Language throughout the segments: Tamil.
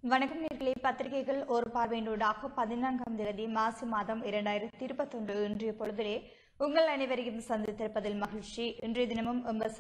வணக்கம் நேயர்களே, பத்திரிகைகள் ஒரு பார்வையினூடாக 14ஆம் தேதி மாசி மாதம் 2021 இன்றைய பொழுதிலே உங்கள் அனைவரையும் சந்தித்திருப்பதில் மகிழ்ச்சி. இன்றைய தினமும்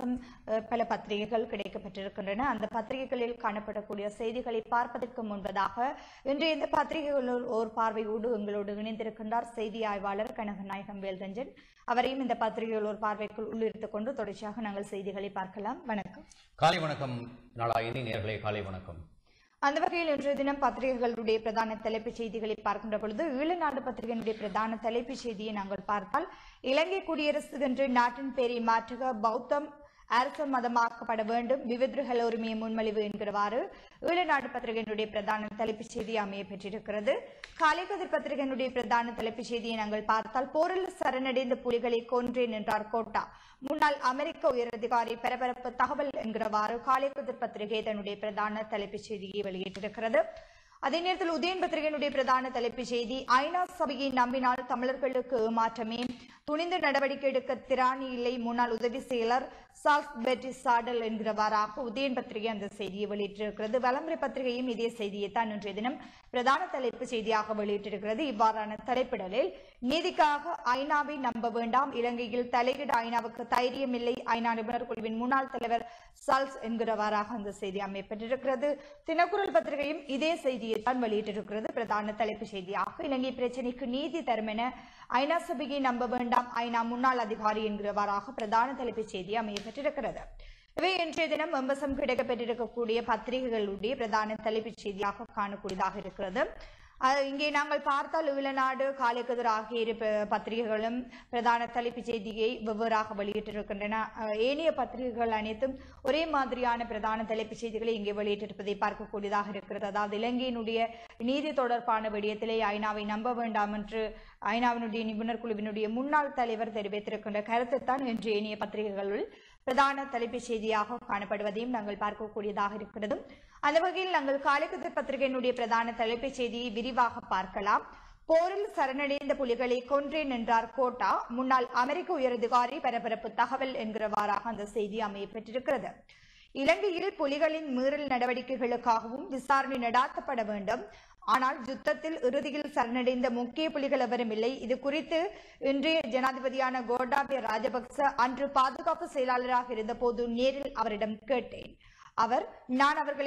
பல பத்திரிகைகள் கிடைக்கப்பட்டிருக்கின்றன. அந்த பத்திரிகைகளில் காணப்படக்கூடிய செய்திகளை பார்ப்பதற்கு முன்பதாக இன்றைய இந்த பத்திரிகைகளில் ஒரு பார்வையோடு எங்களோடு இணைந்திருக்கின்றார் செய்தி ஆய்வாளர் கனகநாயகம் வேல்ரஞ்சன். அவரையும் இந்த பத்திரிகைகள் ஒரு பார்வைக்குள் உள்ளிருத்துக் கொண்டு தொடர்ச்சியாக நாங்கள் செய்திகளை பார்க்கலாம். வணக்கம். காலை வணக்கம் நாளாயினி நேயர்களே, காலை வணக்கம். அந்த வகையில் இன்றைய தினம் பத்திரிகைகளுடைய பிரதான தலைப்புச் செய்திகளை பார்க்கின்ற பொழுது ஈழநாடு பத்திரிகையினுடைய பிரதான தலைப்புச் செய்தியை நாங்கள் பார்த்தால், இலங்கை குடியரசு என்று நாட்டின் பெயரை மாற்றுக, பௌத்தம் அரச மதமாக்கப்பட வேண்டும், விவித்ருகள் உரிமையை முன்மொழிவு என்கிறவாறு ஈழநாடு பத்திரிகையினுடைய பிரதான தலைப்புச் செய்தி அமைய பெற்றிருக்கிறது. காலைக்கதிர் பத்திரிகையினுடைய பிரதான தலைப்புச் செய்தியை நாங்கள் பார்த்தால், போரில் சரணடைந்த புலிகளை கொன்றேன் என்றார் கோட்டா, முன்னாள் அமெரிக்க உயரதிகாரி பரபரப்பு தகவல் என்கிறவாறு காலைக்கதிர் பத்திரிகை தன்னுடைய பிரதான தலைப்புச் செய்தியை வெளியிட்டிருக்கிறது. அதே நேரத்தில் உதயன் பத்திரிகையினுடைய பிரதான தலைப்புச் செய்தி, ஐநா சபையை நம்பினால் தமிழர்களுக்கு ஏமாற்றமே, துணிந்து நடவடிக்கை எடுக்க திராணி இல்லை, முன்னாள் உதவி செயலர் சால்ஸ்பெர்டி சாடல் என்கிறவாறாக உதயன் பத்திரிகை அந்த செய்தியை வெளியிட்டிருக்கிறது. வலம்புரை பத்திரிகையும் இதே செய்தியை தான் இன்றைய தினம் பிரதான தலைப்பு செய்தியாக வெளியிட்டிருக்கிறது. இவ்வாறான தலைப்பிடலில், நீதிக்காக ஐநாவை நம்ப வேண்டாம், இலங்கையில் தலையிட ஐநாவுக்கு தைரியம் இல்லை, ஐநா நிபுணர் குழுவின் முன்னாள் தலைவர் சால்ஸ் என்கிறவாறாக அந்த செய்தி அமையப்பட்டிருக்கிறது. தினக்குரல் பத்திரிகையும் இதே செய்தியை தான் வெளியிட்டிருக்கிறது. பிரதான தலைப்பு செய்தியாக, இலங்கை பிரச்சினைக்கு நீதி தரும் என ஐநா சபையை நம்ப வேண்டாம், ஐநா முன்னாள் அதிகாரி என்கிறவாறாக பிரதான தலைப்புச் செய்தி அமையப்பட்டிருக்கிறது. இவை இன்றைய தினம் எம்பசம் கிடைக்கப்பட்டிருக்கக்கூடிய பத்திரிகைகளுடைய பிரதான தலைப்புச் செய்தியாக காணக்கூடியதாக இருக்கிறது. இங்கே நாங்கள் பார்த்தால் ஈழநாடு, காலைக்கதிர் ஆகிய இரு பத்திரிகைகளும் பிரதான தலைப்புச் செய்தியை வெவ்வேறாக வெளியிட்டிருக்கின்றன. ஏனைய பத்திரிகைகள் அனைத்தும் ஒரே மாதிரியான பிரதான தலைப்புச் செய்திகளை இங்கே வெளியிட்டிருப்பதை பார்க்கக்கூடியதாக இருக்கிறது. அதாவது இலங்கையினுடைய நீதி தொடர்பான விடயத்திலே ஐநாவை நம்ப வேண்டாம் என்று ஐநாவினுடைய நிபுணர் குழுவினுடைய முன்னாள் தலைவர் தெரிவித்திருக்கின்ற கருத்துத்தான் இன்று ஏனைய பத்திரிகைகளில் பிரதான தலைப்புச் செய்தியாக காணப்படுவதையும் நாங்கள் பார்க்கக்கூடியதாக இருக்கிறது. அந்த வகையில் நாங்கள் காலைக்கதிர் பத்திரிகையினுடைய பிரதான தலைப்புச் செய்தியை விரிவாக பார்க்கலாம். போரில் சரணடைந்த புலிகளை கொன்றேன் என்றார் கோட்டா, முன்னாள் அமெரிக்க உயரதிகாரி பரபரப்பு தகவல் என்கிறவாறாக அந்த செய்தி அமைய பெற்றிருக்கிறது. இலங்கையில் புலிகளின் மீறல் நடவடிக்கைகளுக்காகவும் விசாரணை நடாத்தப்பட வேண்டும், ஆனால் யுத்தத்தில் இறுதியில் சரணடைந்த முக்கிய புலிகள் எவரும் இல்லை. இது குறித்து இன்றைய ஜனாதிபதியான கோட்டாபய ராஜபக்ச அன்று பாதுகாப்பு செயலாளராக இருந்த போது நேரில் அவரிடம் கேட்டேன். அவர் நான் அவர்களை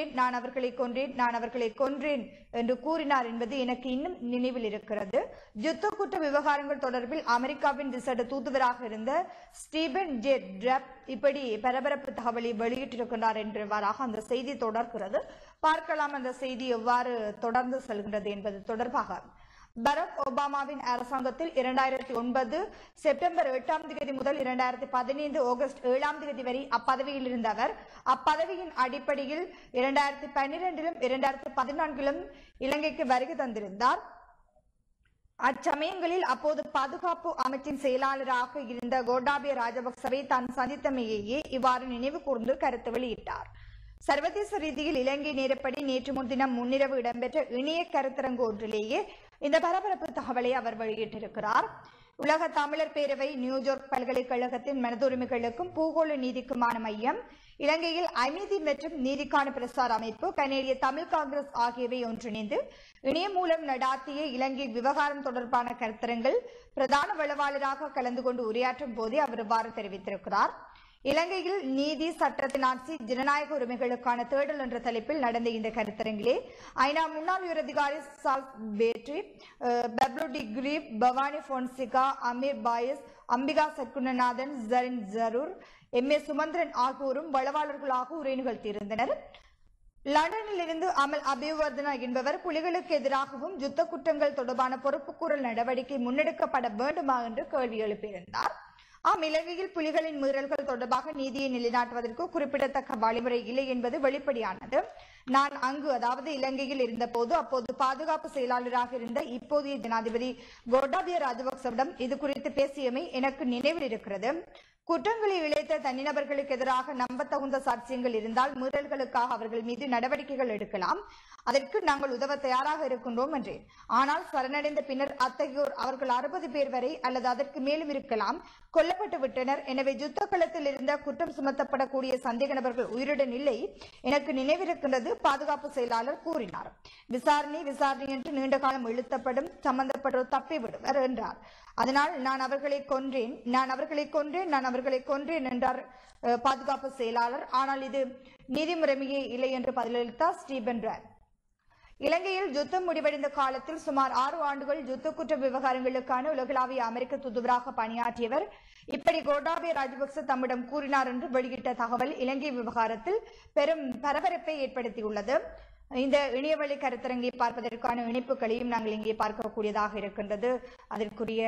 கொன்றேன் என்று கூறினார் என்பது எனக்கு இன்னும் நினைவில் இருக்கிறது. யுத்த குற்ற விவகாரங்கள் தொடர்பில் அமெரிக்காவின் விசேட தூதுவராக இருந்த ஸ்டீபன் ஜே டிரப் இப்படி பரபரப்பு தகவலை வெளியிட்டிருக்கிறார் என்றவாறாக அந்த செய்தி தொடர்கிறது. பார்க்கலாம் அந்த செய்தி எவ்வாறு தொடர்ந்து செல்கின்றது என்பது தொடர்பாக. பராக் ஒபாமாவின் அரசாங்கத்தில் 2009 செப்டம்பர் 8ஆம் தேதி முதல் 2015 ஆகஸ்ட் 7ஆம் தேதி வரை அப்பதவியில் இருந்த அவர் அப்பதவியின் அடிப்படையில் 2012 2014 இலங்கைக்கு வருகை தந்திருந்தார். அச்சமயங்களில் அப்போது பாதுகாப்பு அமைச்சின் செயலாளராக இருந்த கோட்டாபய ராஜபக்சவை தான் சந்தித்தமையே இவ்வாறு நினைவு கூர்ந்து கருத்து வெளியிட்டார். சர்வதேச ரீதியில் இலங்கை நேரப்படி நேற்று முன்தினம் முன்னிரவு இடம்பெற்ற இணைய கருத்தரங்கு ஒன்றிலேயே இந்த பரபரப்பு தகவலை அவர் வெளியிட்டிருக்கிறார். உலக தமிழர் பேரவை, நியூயார்க் பல்கலைக்கழகத்தின் மனிதுரிமைகளுக்கும் பூகோள நீதிக்குமான மையம், இலங்கையில் அமைதி மற்றும் நீதிக்கான பிரசார அமைப்பு, கனேடிய தமிழ் காங்கிரஸ் ஆகியவை ஒன்றிணைந்து இணையம் மூலம் நடாத்திய இலங்கை விவகாரம் தொடர்பான கருத்தரங்கில் பிரதான வளவாளராக கலந்து கொண்டு உரையாற்றும் போதே அவர் இவ்வாறு தெரிவித்திருக்கிறார். இலங்கையில் நீதி, சட்டத்தின் ஆட்சி, ஜனநாயக உரிமைகளுக்கான தேடல் என்ற தலைப்பில் நடந்த இந்த கருத்தரங்கிலே ஐநா முன்னாள் உயரதிகாரி Charles Petrie, Pablo de Greiff, Bhavani Fonseka, Ameer Faaz, Ambika Satkunanathan, ஜரின் ஜரூர், எம்.ஏ. சுமந்திரன் ஆகியோரும் வளவாளர்களாக உரை நிகழ்த்தியிருந்தனர். லண்டனில் இருந்து அமல் அபிவர்தனா என்பவர் புலிகளுக்கு எதிராகவும் யுத்த குற்றங்கள் தொடர்பான பொறுப்புக்கூறல் நடவடிக்கை முன்னெடுக்கப்பட வேண்டுமா என்று கேள்வி எழுப்பியிருந்தார். இலங்கையில் புலிகளின் மீறல்கள் தொடர்பாக நீதியை நிலைநாட்டுவதற்கு குறிப்பிடத்தக்க வழிமுறை இல்லை என்பது வெளிப்படையானது. நான் அங்கு, அதாவது இலங்கையில் இருந்தபோது அப்போது பாதுகாப்பு செயலாளராக இருந்த இப்போதைய ஜனாதிபதி கோட்டாபய ராஜபக்சவிடம் இது குறித்து பேசியமை எனக்கு நினைவில் இருக்கிறது. குற்றங்களை இழைத்த தனிநபர்களுக்கு எதிராக நம்பத்தகுந்த சாட்சியங்கள் இருந்தால் மீறல்களுக்காக அவர்கள் மீது நடவடிக்கைகள் எடுக்கலாம். அதற்கு நாங்கள் உதவ தயாராக இருக்கின்றோம் என்றேன். ஆனால் சரணடைந்த பின்னர் அத்தகையோர் அவர்கள் 60 பேர் வரை அல்லது அதற்கு மேலும் இருக்கலாம் கொல்லப்பட்டு விட்டனர். எனவே யுத்த களத்தில் இருந்த குற்றம் சுமத்தப்படக்கூடிய சந்தேக நபர்கள் உயிருடன் இல்லை. எனக்கு நினைவிருக்கின்றது, பாதுகாப்பு செயலாளர் கூறினார். விசாரணை என்று நீண்ட காலம் இழுத்தப்படும், சம்பந்தப்பட்டோர் தப்பி விடுவர் என்றார். அதனால் நான் அவர்களை கொன்றேன் என்றார் பாதுகாப்பு செயலாளர். ஆனால் இது நீதிமுறைமையே இல்லை என்று பதிலளித்தார் ஸ்டீபன் ராட். இலங்கையில் யுத்தம் முடிவடைந்த காலத்தில் சுமார் 6 ஆண்டுகள் யுத்த குற்ற விவகாரங்களுக்கான உலகளாவிய அமெரிக்க தூதுவராக பணியாற்றியவர். இப்படி கோட்டாபய ராஜபக்ச தம்மிடம் கூறினார் என்று வெளியிட்ட தகவல் இலங்கை விவகாரத்தில் பெரும் பரபரப்பை ஏற்படுத்தியுள்ளது. இந்த இணையவழி கருத்தரங்கை பார்ப்பதற்கான இணைப்புகளையும் நாங்கள் இங்கே பார்க்கக்கூடியதாக இருக்கின்றது. அதற்குரிய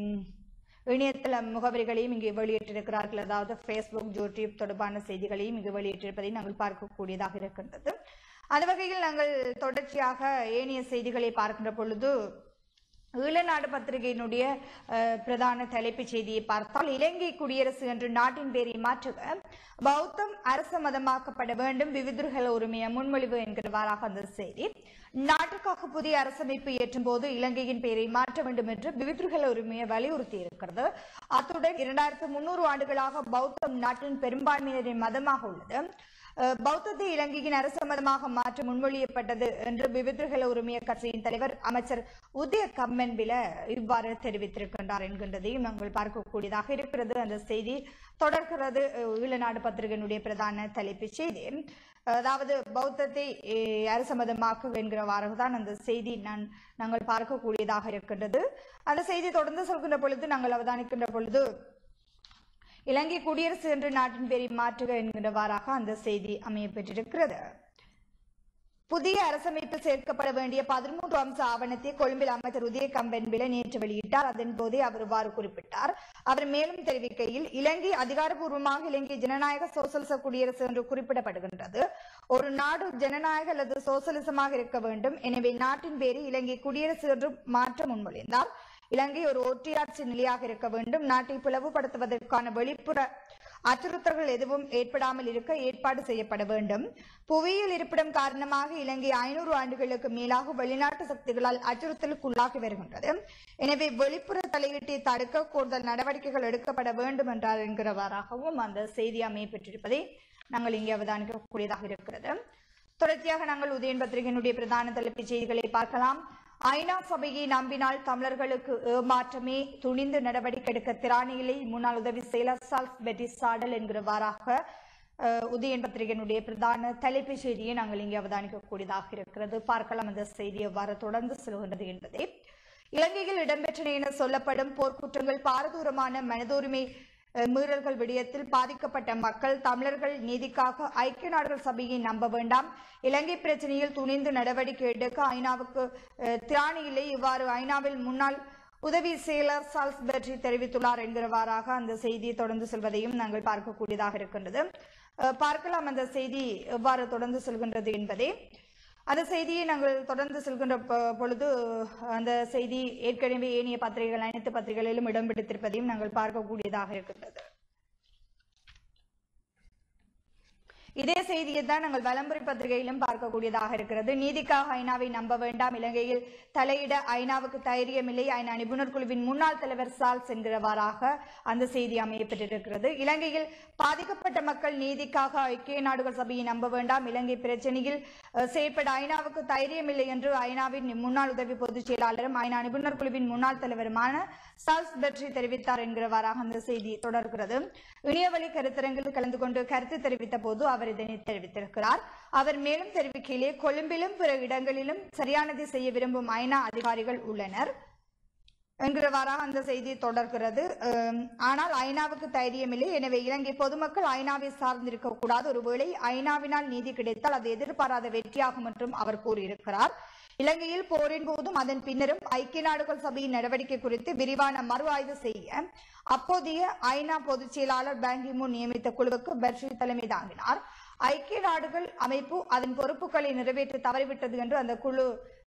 இணையதள முகவரிகளையும் இங்கே வெளியிட்டிருக்கிறார்கள். அதாவது Facebook, யூடியூப் தொடர்பான செய்திகளையும் இங்கு வெளியிட்டிருப்பதை நாங்கள் பார்க்கக்கூடியதாக இருக்கின்றது. அந்த வகையில் நாங்கள் தொடர்ச்சியாக ஏனைய செய்திகளை பார்க்கின்ற பொழுது ஈழநாடு பத்திரிகையினுடைய பிரதான தலைப்புச் செய்தியை பார்த்தால், இலங்கை குடியரசு என்று நாட்டின் பெயரை மாற்றுக, பௌத்தம் அரச மதமாக்கப்பட வேண்டும், விவிதுர்கள் உரிமைய முன்மொழிவு என்கிறவாறாக அந்த செய்தி. நாட்டுக்காக புதிய அரசமைப்பு ஏற்றும் போது இலங்கையின் பெயரை மாற்ற வேண்டும் என்று விவிதுர்கள் உரிமையை வலியுறுத்தி இருக்கிறது. அத்துடன் 2300 ஆண்டுகளாக பௌத்தம் நாட்டின் பெரும்பான்மையினரின் மதமாக உள்ளது. பௌத்தத்தை இலங்கையின் அரச மதமாக மாற்ற முன்மொழியப்பட்டது என்று விவிதுர்கள் உரிமைய கட்சியின் தலைவர் அமைச்சர் உதய கம்மன்பில இவ்வாறு தெரிவித்திருக்கின்றார் என்கின்றதையும் நாங்கள் பார்க்கக்கூடியதாக இருக்கிறது. அந்த செய்தி தொடர்கிறது. ஈழநாடு பத்திரிகையினுடைய பிரதான தலைப்புச் செய்தி. அதாவது பௌத்தத்தை அரச மதமாக்கு என்கிறவாறுதான் அந்த செய்தி நாங்கள் பார்க்கக்கூடியதாக இருக்கின்றது. அந்த செய்தி தொடர்ந்து சொல்கின்ற பொழுது நாங்கள் அவதானிக்கின்ற பொழுது இலங்கை குடியரசு என்று நாட்டின் பெயரை மாற்றுக என்கிறவாறாக அந்த செய்தி அமைய பெற்றிருக்கிறது. புதிய அரசமைப்பில் சேர்க்கப்பட வேண்டிய 13 அம்ச ஆவணத்தை கொழும்பில் அமைச்சர் உதய கம்பன்பில நேற்று வெளியிட்டார். அதன் போதே அவர் இவ்வாறு குறிப்பிட்டார். அவர் மேலும் தெரிவிக்கையில், இலங்கை அதிகாரப்பூர்வமாக இலங்கை ஜனநாயக சோசலிச குடியரசு என்று குறிப்பிடப்படுகின்றது. ஒரு நாடு ஜனநாயக அல்லது சோசலிசமாக இருக்க வேண்டும். எனவே நாட்டின் பேரை இலங்கை குடியரசு என்று மாற்ற முன்மொழிந்தார். இலங்கை ஒரு ஒற்றையாட்சி நிலையாக இருக்க வேண்டும். நாட்டை பிளவுபடுத்துவதற்கான வெளிப்புற அச்சுறுத்தல்கள் எதுவும் ஏற்படாமல் இருக்க ஏற்பாடு செய்யப்பட வேண்டும். புவியியல் இருப்பிடம் காரணமாக இலங்கை 500 ஆண்டுகளுக்கு மேலாக வெளிநாட்டு சக்திகளால் அச்சுறுத்தலுக்குள்ளாகி வருகின்றது. எனவே வெளிப்புற தலையீட்டை தடுக்க கூடுதல் நடவடிக்கைகள் எடுக்கப்பட வேண்டும் என்றார் என்கிறவாறாகவும் அந்த செய்தி அமைய பெற்றிருப்பதை நாங்கள் இங்கே அவதானிக்கக்கூடியதாக இருக்கிறது. தொடர்ச்சியாக நாங்கள் உதயன் பத்திரிகையினுடைய பிரதான தலைப்புச் செய்திகளை பார்க்கலாம். ஐநா சபையை நம்பினால் தமிழர்களுக்கு ஏமாற்றமே, துணிந்து நடவடிக்கை எடுக்க திராணியிலே முன்னாள் உதவி செயலர் சால்ஸ் பெட்டி சாடல் என்கிறவாறாக உதயன் பத்திரிகையினுடைய பிரதான தலைப்புச் செய்தியை நாங்கள் இங்கே அவதானிக்கக்கூடியதாக இருக்கிறது. பார்க்கலாம் அந்த செய்தி எவ்வாறு தொடர்ந்து செல்கின்றது என்பதை. இலங்கையில் இடம்பெற்றன என சொல்லப்படும் போர்க்குற்றங்கள், பாரதூரமான மனிதுரிமை மீறல்கள் விடயத்தில் பாதிக்கப்பட்ட மக்கள் தமிழர்கள் நீதிக்காக ஐக்கிய நாடுகள் சபையை நம்ப வேண்டாம். இலங்கை பிரச்சனையில் துணிந்து நடவடிக்கை எடுக்க ஐநாவுக்கு திராணி இல்லை. இவ்வாறு ஐநாவில் முன்னாள் உதவி செயலர் சால்ஸ் பெர்ட்ரி தெரிவித்துள்ளார் என்கிறவாறாக அந்த செய்தி தொடர்ந்து செல்வதையும் நாங்கள் பார்க்கக்கூடியதாக இருக்கின்றது. பார்க்கலாம் அந்த செய்தி எவ்வாறு தொடர்ந்து செல்கின்றது என்பதை. அந்த செய்தியை நாங்கள் தொடர்ந்து செல்கின்ற பொழுது அந்த செய்தி ஏற்கனவே ஏனைய பத்திரிகைகள் அனைத்து பத்திரிகைகளிலும் இடம் பிடித்திருப்பதையும் நாங்கள் பார்க்கக்கூடியதாக இருக்கின்றது. இதே செய்தியை தான் நாங்கள் வலம்புரி பத்திரிகையிலும் பார்க்கக்கூடியதாக இருக்கிறது. நீதிக்காக ஐநாவை நம்ப வேண்டாம், இலங்கையில் தலையிட ஐநாவுக்கு தைரியமில்லை, ஐநா நிபுணர் குழுவின் முன்னாள் தலைவர் சால்ஸ் என்கிறவாறாக அந்த செய்தி அமையப்பட்டிருக்கிறது. இலங்கையில் பாதிக்கப்பட்ட மக்கள் நீதிக்காக ஐக்கிய நாடுகள் சபையை நம்ப வேண்டாம், இலங்கை பிரச்சனையில் செயற்பட ஐநாவுக்கு தைரியமில்லை என்று ஐநாவின் முன்னாள் உதவி பொதுச் செயலாளரும் ஐநா நிபுணர் குழுவின் முன்னாள் தலைவருமான சால்ஸ் பெர்ட்ரி தெரிவித்தார் என்கிறவாறாக அந்த செய்தி தொடர்கிறது. இணையவழி கருத்தரங்கில் கலந்து கொண்டு கருத்து தெரிவித்த போது அவர் இதனை தெரிவித்திருக்கிறார். அவர் மேலும் தெரிவிக்கையிலே, கொழும்பிலும் பிற இடங்களிலும் சரியானதை செய்ய விரும்பும் ஐநா அதிகாரிகள் உள்ளனர் என்கிறவாறாக அந்த செய்தி தொடர்கிறது. ஆனால் ஐநாவுக்கு தைரியமில்லை, எனவே இலங்கை பொதுமக்கள் ஐநாவை சார்ந்திருக்க கூடாது. ஒருவேளை ஐநாவினால் நீதி கிடைத்தால் அது எதிர்பாராத வெற்றியாகும் என்றும் அவர் கூறியிருக்கிறார். இலங்கையில் போரின் போதும் அதன் பின்னரும் ஐக்கிய நாடுகள் சபையின் நடவடிக்கை குறித்து விரிவான மறு ஆய்வு செய்ய அப்போதைய ஐநா பொதுச் செயலாளர் பான் கி மூன் நியமித்த குழுவுக்கு பெர்ட்ரி தலைமை தாங்கினார். ஐக்கிய நாடுகள் அமைப்பு அதன் பொறுப்புகளை நிறைவேற்ற தவறிவிட்டது என்று அந்த குழு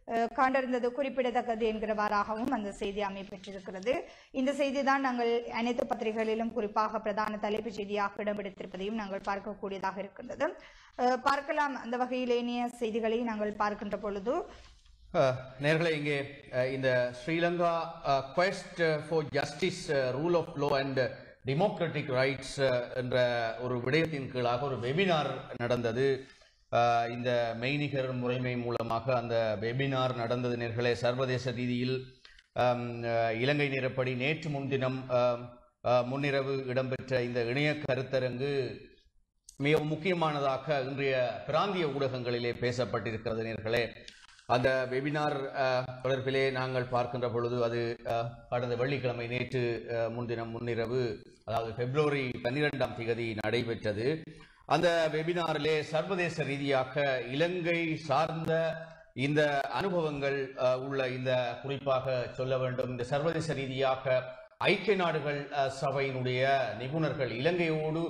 கண்டறிந்தது குறிப்பிடத்தக்கது என்கிறவாறாகவும் அந்த செய்தி அமைப்பெற்றிருக்கிறது. இந்த செய்தி தான் நாங்கள் அனைத்து பத்திரிகைகளிலும் குறிப்பாக பிரதான தலைப்புச் செய்தியாக இடம்பெடுத்திருப்பதையும் நாங்கள் பார்க்கக்கூடியதாக இருக்கின்றது. பார்க்கலாம். அந்த வகையில் ஏனைய செய்திகளை நாங்கள் பார்க்கின்ற பொழுது நேர்களை இங்கே இந்த Sri Lanka quest for justice, rule of law and democratic rights என்ற ஒரு விடயத்தின் கீழாக ஒரு வெபினார் நடந்தது. இந்த மெய்நிகர் முறைமை மூலமாக அந்த வெபினார் நடந்தது. நேர்களே, சர்வதேச ரீதியில் இலங்கை நேரப்படி நேற்று முன்தினம் முன்னிரவு இடம்பெற்ற இந்த இணைய கருத்தரங்கு மிக முக்கியமானதாக இன்றைய பிராந்திய ஊடகங்களிலே பேசப்பட்டிருக்கிறது. நேர்களே, அந்த வெபினார் தொடர்பிலே நாங்கள் பார்க்கின்ற பொழுது அது கடந்த வெள்ளிக்கிழமை நேற்று முன்தினம் முன்னிரவு, அதாவது பிப்ரவரி 12ஆம் தேதி நடைபெற்றது. அந்த வெபினாரிலே சர்வதேச ரீதியாக இலங்கை சார்ந்த இந்த அனுபவங்கள் உள்ள இந்த குறிப்பாக சொல்ல வேண்டும், இந்த சர்வதேச ரீதியாக ஐக்கிய நாடுகள் சபையினுடைய நிபுணர்கள் இலங்கையோடு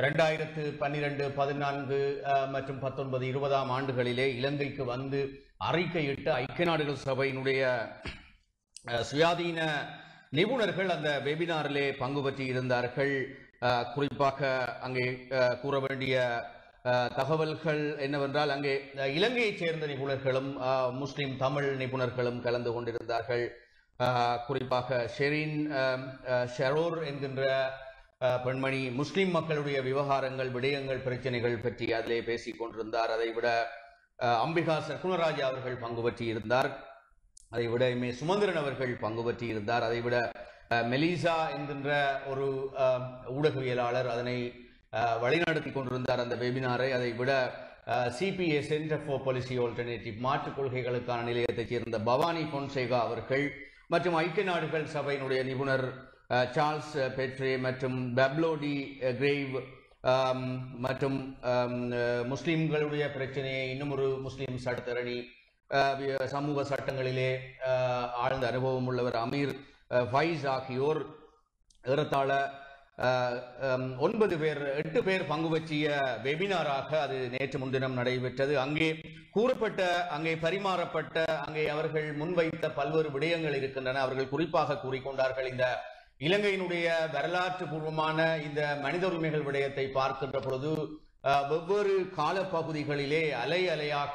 2012, 14 மற்றும் 19, 20ஆம் ஆண்டுகளிலே இலங்கைக்கு வந்து அறிக்கையிட்ட ஐக்கிய நாடுகள் சபையினுடைய சுயாதீன நிபுணர்கள் அந்த வெபினாரிலே பங்கு பற்றி இருந்தார்கள். குறிப்பாக அங்கே கூற வேண்டிய தகவல்கள் என்னவென்றால், அங்கே இலங்கையைச் சேர்ந்த நிபுணர்களும் முஸ்லிம் தமிழ் நிபுணர்களும் கலந்து கொண்டிருந்தார்கள். குறிப்பாக ஷெரோர் என்கின்ற பெண்மணி முஸ்லிம் மக்களுடைய விவகாரங்கள், விடயங்கள், பிரச்சனைகள் பற்றி அதிலே பேசிக் கொண்டிருந்தார். அதைவிட அம்பிகா சர்க்குணராஜா அவர்கள் பங்கு பற்றி இருந்தார். அதைவிட எம்ஏ சுமந்திரன் அவர்கள் பங்கு பற்றி இருந்தார். அதைவிட மெலிசா என்கின்ற ஒரு ஊடகவியலாளர் அதனை வழிநடத்தி கொண்டிருந்தார் அந்த வெபினாரை. அதைவிட CPA centre for policy alternative, மாற்றுக் கொள்கைகளுக்கான நிலையத்தைச் சேர்ந்த பவானி பொன்சேகா அவர்கள் மற்றும் ஐக்கிய நாடுகள் சபையினுடைய நிபுணர் சார்ல்ஸ் பெட்ரே மற்றும் பெப்லோடி கிரேவ் மற்றும் முஸ்லிம்களுடைய பிரச்சனையை இன்னும் ஒரு முஸ்லிம் சட்டத்தரணி, சமூக சட்டங்களிலே ஆழ்ந்த அனுபவம் உள்ளவர் அமீர் ஃபைஸ் ஆகியோர் ஏறத்தாழ 8 பேர் பங்கு பற்றிய வெபினாராக அது நேற்று முன்தினம் நடைபெற்றது. அங்கே கூறப்பட்ட, அங்கே பரிமாறப்பட்ட, அங்கே அவர்கள் முன்வைத்த பல்வேறு விடயங்கள் இருக்கின்றன. அவர்கள் குறிப்பாக கூறிக்கொண்டார்கள், இந்த இலங்கையினுடைய வரலாற்று பூர்வமான இந்த மனித உரிமைகள் விடயத்தை பார்க்கின்ற பொழுது வெவ்வேறு காலப்பகுதிகளிலே அலை அலையாக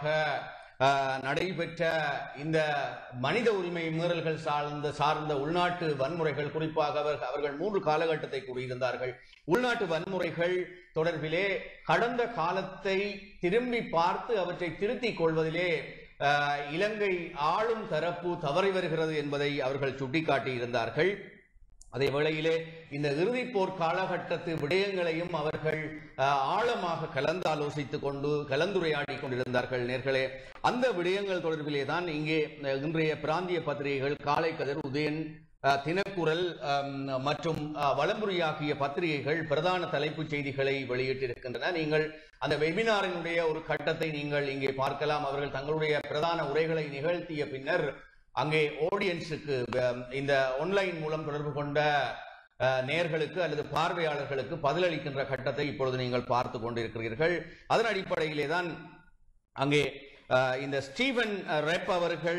நடைபெற்ற இந்த மனித உரிமை மீறல்கள் சார்ந்த உள்நாட்டு வன்முறைகள், குறிப்பாக அவர்கள் 3 காலகட்டத்தை கூறியிருந்தார்கள். உள்நாட்டு வன்முறைகள் தொடர்பிலே கடந்த காலத்தை திரும்பி பார்த்து அவற்றை திருத்திக் கொள்வதிலே இலங்கை ஆளும் தரப்பு தவறி வருகிறது என்பதை அவர்கள் சுட்டிக்காட்டியிருந்தார்கள். அதே வேளையிலே இந்த இறுதிப் போர் காலகட்டத்து விடயங்களையும் அவர்கள் ஆழமாக கலந்தாலோசித்துக் கொண்டு கலந்துரையாடி கொண்டிருந்தார்கள். நேர்களே, அந்த விடயங்கள் தொடர்பிலே தான் இங்கே இன்றைய பிராந்திய பத்திரிகைகள் காலை கதிர், உதயன், தினக்குரல் மற்றும் வலம்புரி ஆகிய பத்திரிகைகள் பிரதான தலைப்புச் செய்திகளை வெளியிட்டிருக்கின்றன. நீங்கள் அந்த வெபினாரினுடைய ஒரு கட்டத்தை நீங்கள் இங்கே பார்க்கலாம். அவர்கள் தங்களுடைய பிரதான உரைகளை நிகழ்த்திய பின்னர் அங்கே ஆடியன்ஸுக்கு, இந்த ஆன்லைன் மூலம் தொடர்பு கொண்ட நேயர்களுக்கு அல்லது பார்வையாளர்களுக்கு பதிலளிக்கின்ற கட்டத்தை இப்பொழுது நீங்கள் பார்த்து கொண்டிருக்கிறீர்கள். அதன் அடிப்படையிலே தான் அங்கே இந்த ஸ்டீவன் ரெப் அவர்கள்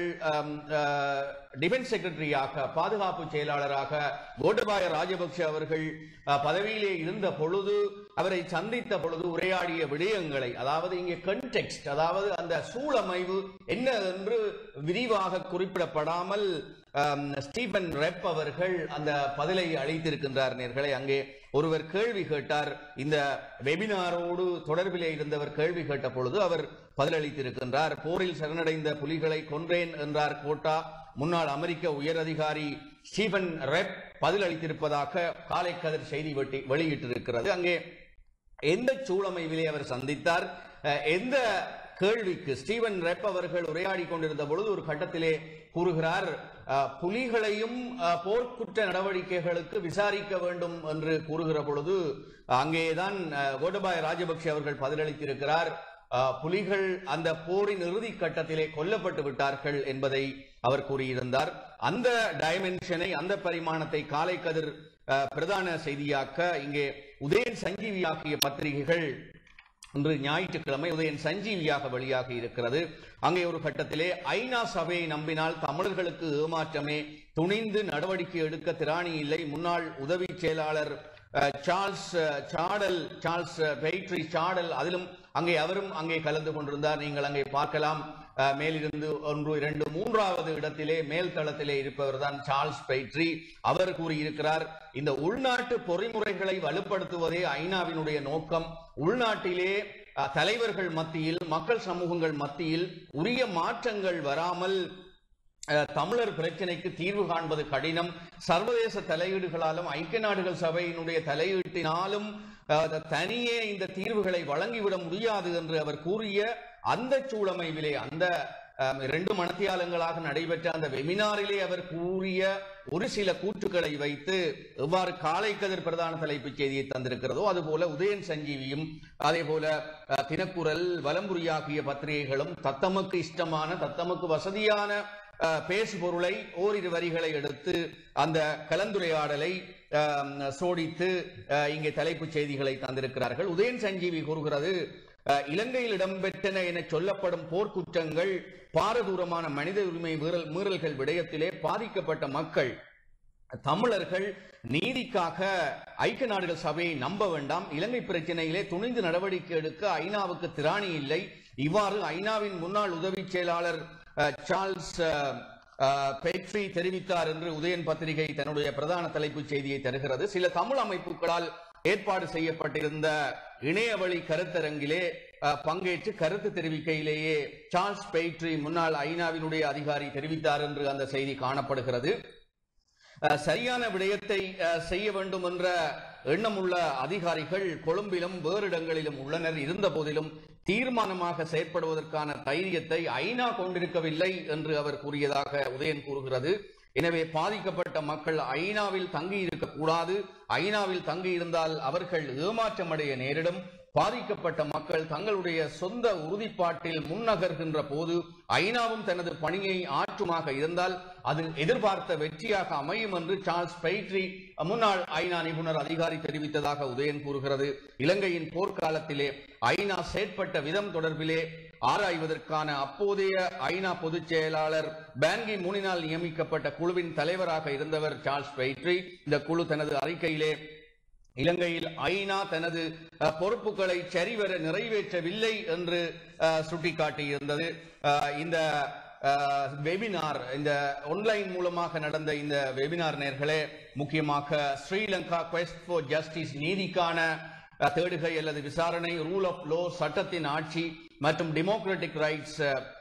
டிஃபென்ஸ் செக்ரட்டரியாக, பாதுகாப்பு செயலாளராக கோட்டபாய ராஜபக்ஷ அவர்கள் பதவியிலே இருந்த பொழுது, அவரை சந்தித்த பொழுது உரையாடிய விடயங்களை, அதாவது இங்கே கண்டெக்ஸ்ட், அதாவது அந்த சூழமைவு என்ன என்று விரிவாக குறிப்பிடப்படாமல் ஸ்டீவன் ரெப் அவர்கள் அந்த பதிலை அளித்திருக்கின்றார். நேர்களை, அங்கே ஒருவர் கேள்வி கேட்டார். இந்த வெபினாரோடு தொடர்பிலே இருந்தவர் கேள்வி கேட்ட பொழுது அவர் பதிலளித்திருக்கின்றார். போரில் சரணடைந்த புலிகளை கொன்றேன் என்றார் கோட்டா. முன்னாள் அமெரிக்க உயர் அதிகாரி ஸ்டீவன் ரெப் பதிலளித்திருப்பதாக காலை கதிர் செய்தி வெளியிட்டிருக்கிறது. அங்கே எந்த சூழமைவிலே அவர் சந்தித்தார், எந்த கேள்விக்கு ஸ்டீவன் ரெப் அவர்கள் உரையாடி கொண்டிருந்த பொழுது ஒரு கட்டத்திலே கூறுகிறார், புலிகளையும் போர்க்குற்ற நடவடிக்கைகளுக்கு விசாரிக்க வேண்டும் என்று கூறுகிற பொழுது அங்கேதான் கோட்டபாய ராஜபக்ஷ அவர்கள் பதிலளித்திருக்கிறார், புலிகள் அந்த போரின் இறுதி கட்டத்திலே கொல்லப்பட்டு விட்டார்கள் என்பதை அவர் கூறியிருந்தார். அந்த டைமென்ஷனை, அந்த பரிமாணத்தை காலை கதிர் பிரதான செய்தியாக்க இங்கே உதயன் சஞ்சீவி ஆகிய பத்திரிகைகள் இன்று ஞாயிற்றுக்கிழமை உதயன் சஞ்சீவியாக வெளியாகி இருக்கிறது. அங்கே ஒரு கட்டத்திலே ஐநா சபையை நம்பினால் தமிழர்களுக்கு ஏமாற்றமே, துணிந்து நடவடிக்கை எடுக்க திராணி இல்லை. முன்னாள் உதவி செயலாளர் சார்ல்ஸ் பெய்ட்ரி சாடல், அதிலும் அவரும் அங்கே கலந்து கொண்டிருந்தார். நீங்கள் அங்கே பார்க்கலாம். மேலிருந்து 1, 2, 3வது இடத்திலே மேல்தளத்திலே இருப்பவர் தான் சார்ல்ஸ் பெய்ட்ரி. அவர் கூறியிருக்கிறார், இந்த உள்நாட்டு பொறிமுறைகளை வலுப்படுத்துவதே ஐநாவினுடைய நோக்கம். உள்நாட்டிலே தலைவர்கள் மத்தியில், மக்கள் சமூகங்கள் மத்தியில் உரிய மாற்றங்கள் வராமல் தமிழர் பிரச்சனைக்கு தீர்வு காண்பது கடினம். சர்வதேச தலையீடுகளாலும் ஐக்கிய நாடுகள் சபையினுடைய தலையீட்டினாலும் தனியே இந்த தீர்வுகளை வழங்கிவிட முடியாது என்று அவர் கூறிய அந்த சூழமைவிலே, அந்த 2 மணித்தியாலங்களாக நடைபெற்ற அந்த வெபினாரிலே அவர் கூறிய ஒரு சில கூற்றுக்களை வைத்து எவ்வாறு காலை கதிர் பிரதான தலைப்புச் செய்தியை தந்திருக்கிறதோ அதுபோல உதயன் சஞ்சீவியும், அதே போல தினக்குரல், வலம்புரி ஆகிய பத்திரிகைகளும் தத்தமக்கு இஷ்டமான, தத்தமக்கு வசதியான பேசு பொருளை ஓரிரு வரிகளை எடுத்து அந்த கலந்துரையாடலை சோடித்து இங்கே தலைப்புச் செய்திகளை தந்திருக்கிறார்கள். உதயன் சஞ்சீவி கூறுகிறது, இலங்கையில் இடம்பெற்றன என சொல்லப்படும் போர்க்குற்றங்கள், பாரதூரமான மனித உரிமை மீறல்கள் விடயத்திலே பாதிக்கப்பட்ட மக்கள் தமிழர்கள் நீதிக்காக ஐக்கிய நாடுகள் சபையை நம்ப வேண்டாம். இலங்கை பிரச்சனையிலே துணிந்து நடவடிக்கை எடுக்க ஐநாவுக்கு திராணி இல்லை. இவ்வாறு ஐநாவின் முன்னாள் உதவி செயலாளர் சார்ல்ஸ் பெய்ட்ரி தெரிவித்தார் என்று உதயன் பத்திரிகை தன்னுடைய பிரதான தலைப்புச் செய்தியை தருகிறது. சில தமிழ் அமைப்புகளால் ஏற்பாடு செய்யப்பட்டிருந்த இணையவழி கருத்தரங்கிலே பங்கேற்று கருத்து தெரிவிக்கையிலேயே சார்ல்ஸ் பெய்ட்ரி முன்னாள் ஐநாவினுடைய அதிகாரி தெரிவித்தார் என்று அந்த செய்தி காணப்படுகிறது. சரியான விடயத்தை செய்ய வேண்டும் என்ற எண்ணமுள்ள அதிகாரிகள் கொழும்பிலும் வேறு இடங்களிலும் உள்ளனர். இருந்த போதிலும் தீர்மானமாக செயற்படுவதற்கான தைரியத்தை ஐநா கொண்டிருக்கவில்லை என்று அவர் கூறியதாக உதயன் கூறுகிறது. எனவே பாதிக்கப்பட்ட மக்கள் ஐநாவில் தங்கி இருக்கக்கூடாது. ஐநாவில் தங்கி இருந்தால் அவர்கள் ஏமாற்றமடைய நேரிடும். பாதிக்கப்பட்ட மக்கள் தங்களுடைய சொந்த உறுதிப்பாட்டில் முன்னகர்கின்ற போது ஐநாவும் தனது பணியை ஆற்றுமாக இருந்தால் அது எதிர்பார்த்த வெற்றியாக அமையும் என்று சார்ல்ஸ் பெய்ட்ரி முன்னாள் ஐநா நிபுணர் அதிகாரி தெரிவித்ததாக உதயன் கூறுகிறது. இலங்கையின் போர்க்காலத்திலே ஐநா செயற்பட்ட விதம் தொடர்பிலே ஆராய்வதற்கான அப்போதைய ஐநா பொதுச் செயலாளர் பாங்கி மூனினால் நியமிக்கப்பட்ட குழுவின் தலைவராக இருந்தவர் சார்ல்ஸ் பெய்ட்ரி. இந்த குழு தனது அறிக்கையிலே இலங்கையில் ஐநா தனது பொறுப்புகளை சரிவர நிறைவேற்றவில்லை என்று சுட்டிக்காட்டியிருந்தது. இந்த வெபினார், இந்த ஆன்லைன் மூலமாக நடந்த இந்த வெபினார் நேர்களே, முக்கியமாக ஸ்ரீலங்கா குவெஸ்ட் ஃபார் ஜஸ்டிஸ், நீதிக்கான தேடுகை அல்லது விசாரணை, ரூல் ஆஃப் லோ, சட்டத்தின் ஆட்சி மற்றும் டெமோக்ராட்டிக் ரைட்ஸ்,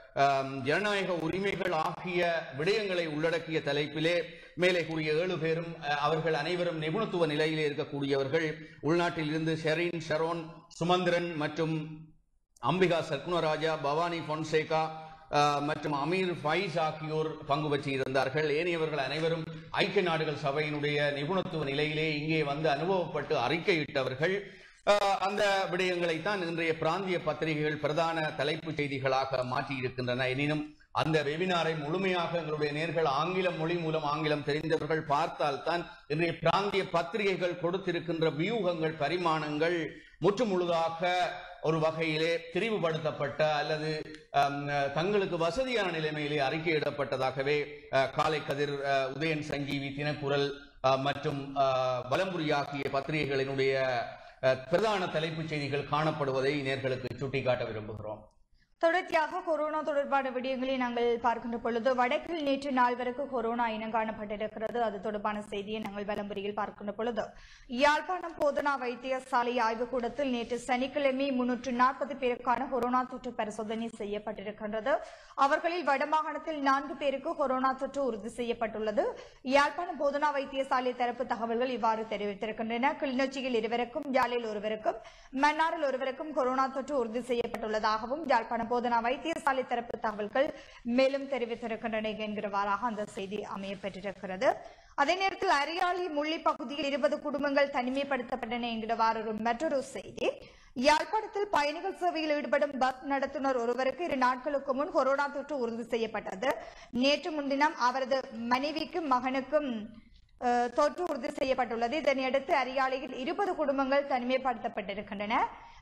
ஜனநாயக உரிமைகள் ஆகிய விடயங்களை உள்ளடக்கிய தலைப்பிலே மேலே கூறிய 7 பேரும் அவர்கள் அனைவரும் நிபுணத்துவ நிலையிலே இருக்கக்கூடியவர்கள். உள்நாட்டில் இருந்து ஷெரின் ஷரோன், சுமந்திரன் மற்றும் அம்பிகா சர்க்குணராஜா, பவானி பொன்சேகா மற்றும் அமீர் ஃபைஸ் ஆகியோர் பங்கு பெற்றிருந்தார்கள். ஏனையவர்கள் அனைவரும் ஐக்கிய நாடுகள் சபையினுடைய நிபுணத்துவ நிலையிலே இங்கே வந்து அனுபவப்பட்டு அறிக்கையிட்டவர்கள். அந்த விடயங்களை தான் இன்றைய பிராந்திய பத்திரிகைகள் பிரதான தலைப்பு செய்திகளாக மாற்றி இருக்கின்றன. எனினும் அந்த வெபினாரை முழுமையாக எங்களுடைய நேர்கள் ஆங்கிலம் மொழி மூலம் ஆங்கிலம் தெரிந்தவர்கள் பார்த்தால்தான் இன்றைய பிராந்திய பத்திரிகைகள் கொடுத்திருக்கின்ற வியூகங்கள், பரிமாணங்கள் முற்று முழுதாக ஒரு வகையிலே திரிவுபடுத்தப்பட்ட அல்லது தங்களுக்கு வசதியான நிலைமையிலே அறிக்கையிடப்பட்டதாகவே காலை கதிர், உதயன் சஞ்சீவி, தினக்குரல் மற்றும் வலம்புரி ஆகிய பத்திரிகைகளினுடைய பிரதான தலைப்புச் செய்திகள் காணப்படுவதை நேர்களுக்கு சுட்டிக்காட்ட விரும்புகிறோம். தொடர்ச்சியாக கொரோனா தொடர்பான விடயங்களை நாங்கள் பார்க்கின்ற பொழுது, வடக்கில் நேற்று நாள் வரைக்கும் கொரோனா இனம் காணப்பட்டிருக்கிறது. அது தொடர்பான செய்தியை நாங்கள் வலம்புரியில் பார்க்கின்ற பொழுது, யாழ்ப்பாணம் போதனா வைத்தியசாலை ஆய்வுக்கூடத்தில் நேற்று சனிக்கிழமை 340 பேருக்கான கொரோனா தொற்று பரிசோதனை செய்யப்பட்டிருக்கின்றது. அவர்களில் வடமாகாணத்தில் 4 பேருக்கு கொரோனா தொற்று உறுதி செய்யப்பட்டுள்ளது. யாழ்ப்பாணம் போதனா வைத்தியசாலை தரப்பு தகவல்கள் இவ்வாறு தெரிவித்திருக்கின்றன. கிளிநொச்சியில் 2 பேருக்கும், யாழில் 1 பேருக்கும், மன்னாரில் 1 பேருக்கும் கொரோனா தொற்று உறுதி செய்யப்பட்டுள்ளதாகவும் யாழ்ப்பாணம் போதனா வைத்தியசாலை தரப்பு தகவல்கள் மேலும் தெரிவித்திருக்கின்றன என்கிறவாறாக அந்த செய்தி அமையப்பட்டிருக்கிறது. அதே நேரத்தில் அரியாலை முள்ளி பகுதியில் 20 குடும்பங்கள் தனிமைப்படுத்தப்பட்டன என்கிறவாறு மற்றொரு செய்தி. யாழ்ப்பாணத்தில் பயணிகள் சேவையில் ஈடுபடும் பஸ் நடத்துனர் ஒருவருக்கு 2 நாட்களுக்கு முன் கொரோனா தொற்று உறுதி செய்யப்பட்டது. நேற்று முன்தினம் அவரது மனைவிக்கும் மகனுக்கும் தொற்று உறுதி செய்யப்பட்டுள்ளது. இதனையடுத்து அரியாலையில் 20 குடும்பங்கள் தனிமைப்படுத்தப்பட்டிருக்கின்றன.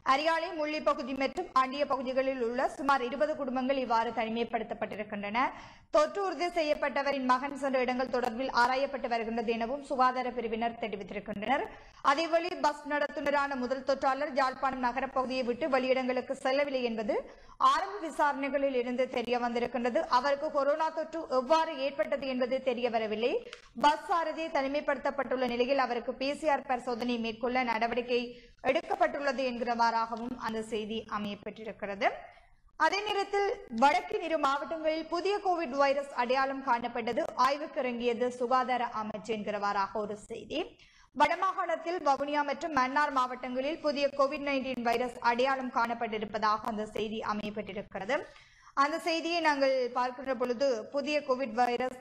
அரியாலை முள்ளி பகுதி மற்றும் ஆண்டிய பகுதிகளில் உள்ள சுமார் 20 குடும்பங்கள் இவ்வாறு தனிமைப்படுத்தப்பட்டிருக்கின்றன. தொற்று உறுதி செய்யப்பட்டவரின் மகன் சென்ற இடங்கள் தொடர்பில் ஆராயப்பட்டு வருகின்றது எனவும் சுகாதார பிரிவினர் தெரிவித்திருக்கின்றனர். அதேவேளை பஸ் நடத்துனரான முதல் தொற்றாளர் யாழ்ப்பாணம் நகர பகுதியை விட்டு வெளியிடங்களுக்கு செல்லவில்லை என்பது ஆரம்ப விசாரணைகளில் இருந்து தெரிய வந்திருக்கின்றது. அவருக்கு கொரோனா தொற்று எவ்வாறு ஏற்பட்டது என்பது தெரிய வரவில்லை. பஸ் சாரதி தனிமைப்படுத்தப்பட்டுள்ள நிலையில் அவருக்கு PCR பரிசோதனை மேற்கொள்ள நடவடிக்கை எடுக்கப்பட்டுள்ளது என்கிறவாறாகவும் அந்த செய்தி அமையப்பட்டிருக்கிறது. அதே நேரத்தில் வடக்கின் 2 மாவட்டங்களில் புதிய கோவிட் வைரஸ் அடையாளம் காணப்பட்டது, ஆய்வுக்கு இறங்கியது சுகாதார அமைச்சு என்கிறவாறாக ஒரு செய்தி. வடமாகாணத்தில் வவுனியா மற்றும் மன்னார் மாவட்டங்களில் புதிய COVID-19 வைரஸ் அடையாளம் காணப்பட்டிருப்பதாக அந்த செய்தி அமையப்பட்டிருக்கிறது. அந்த செய்தியை நாங்கள் பார்க்கின்ற பொழுது புதிய கோவிட் வைரஸ்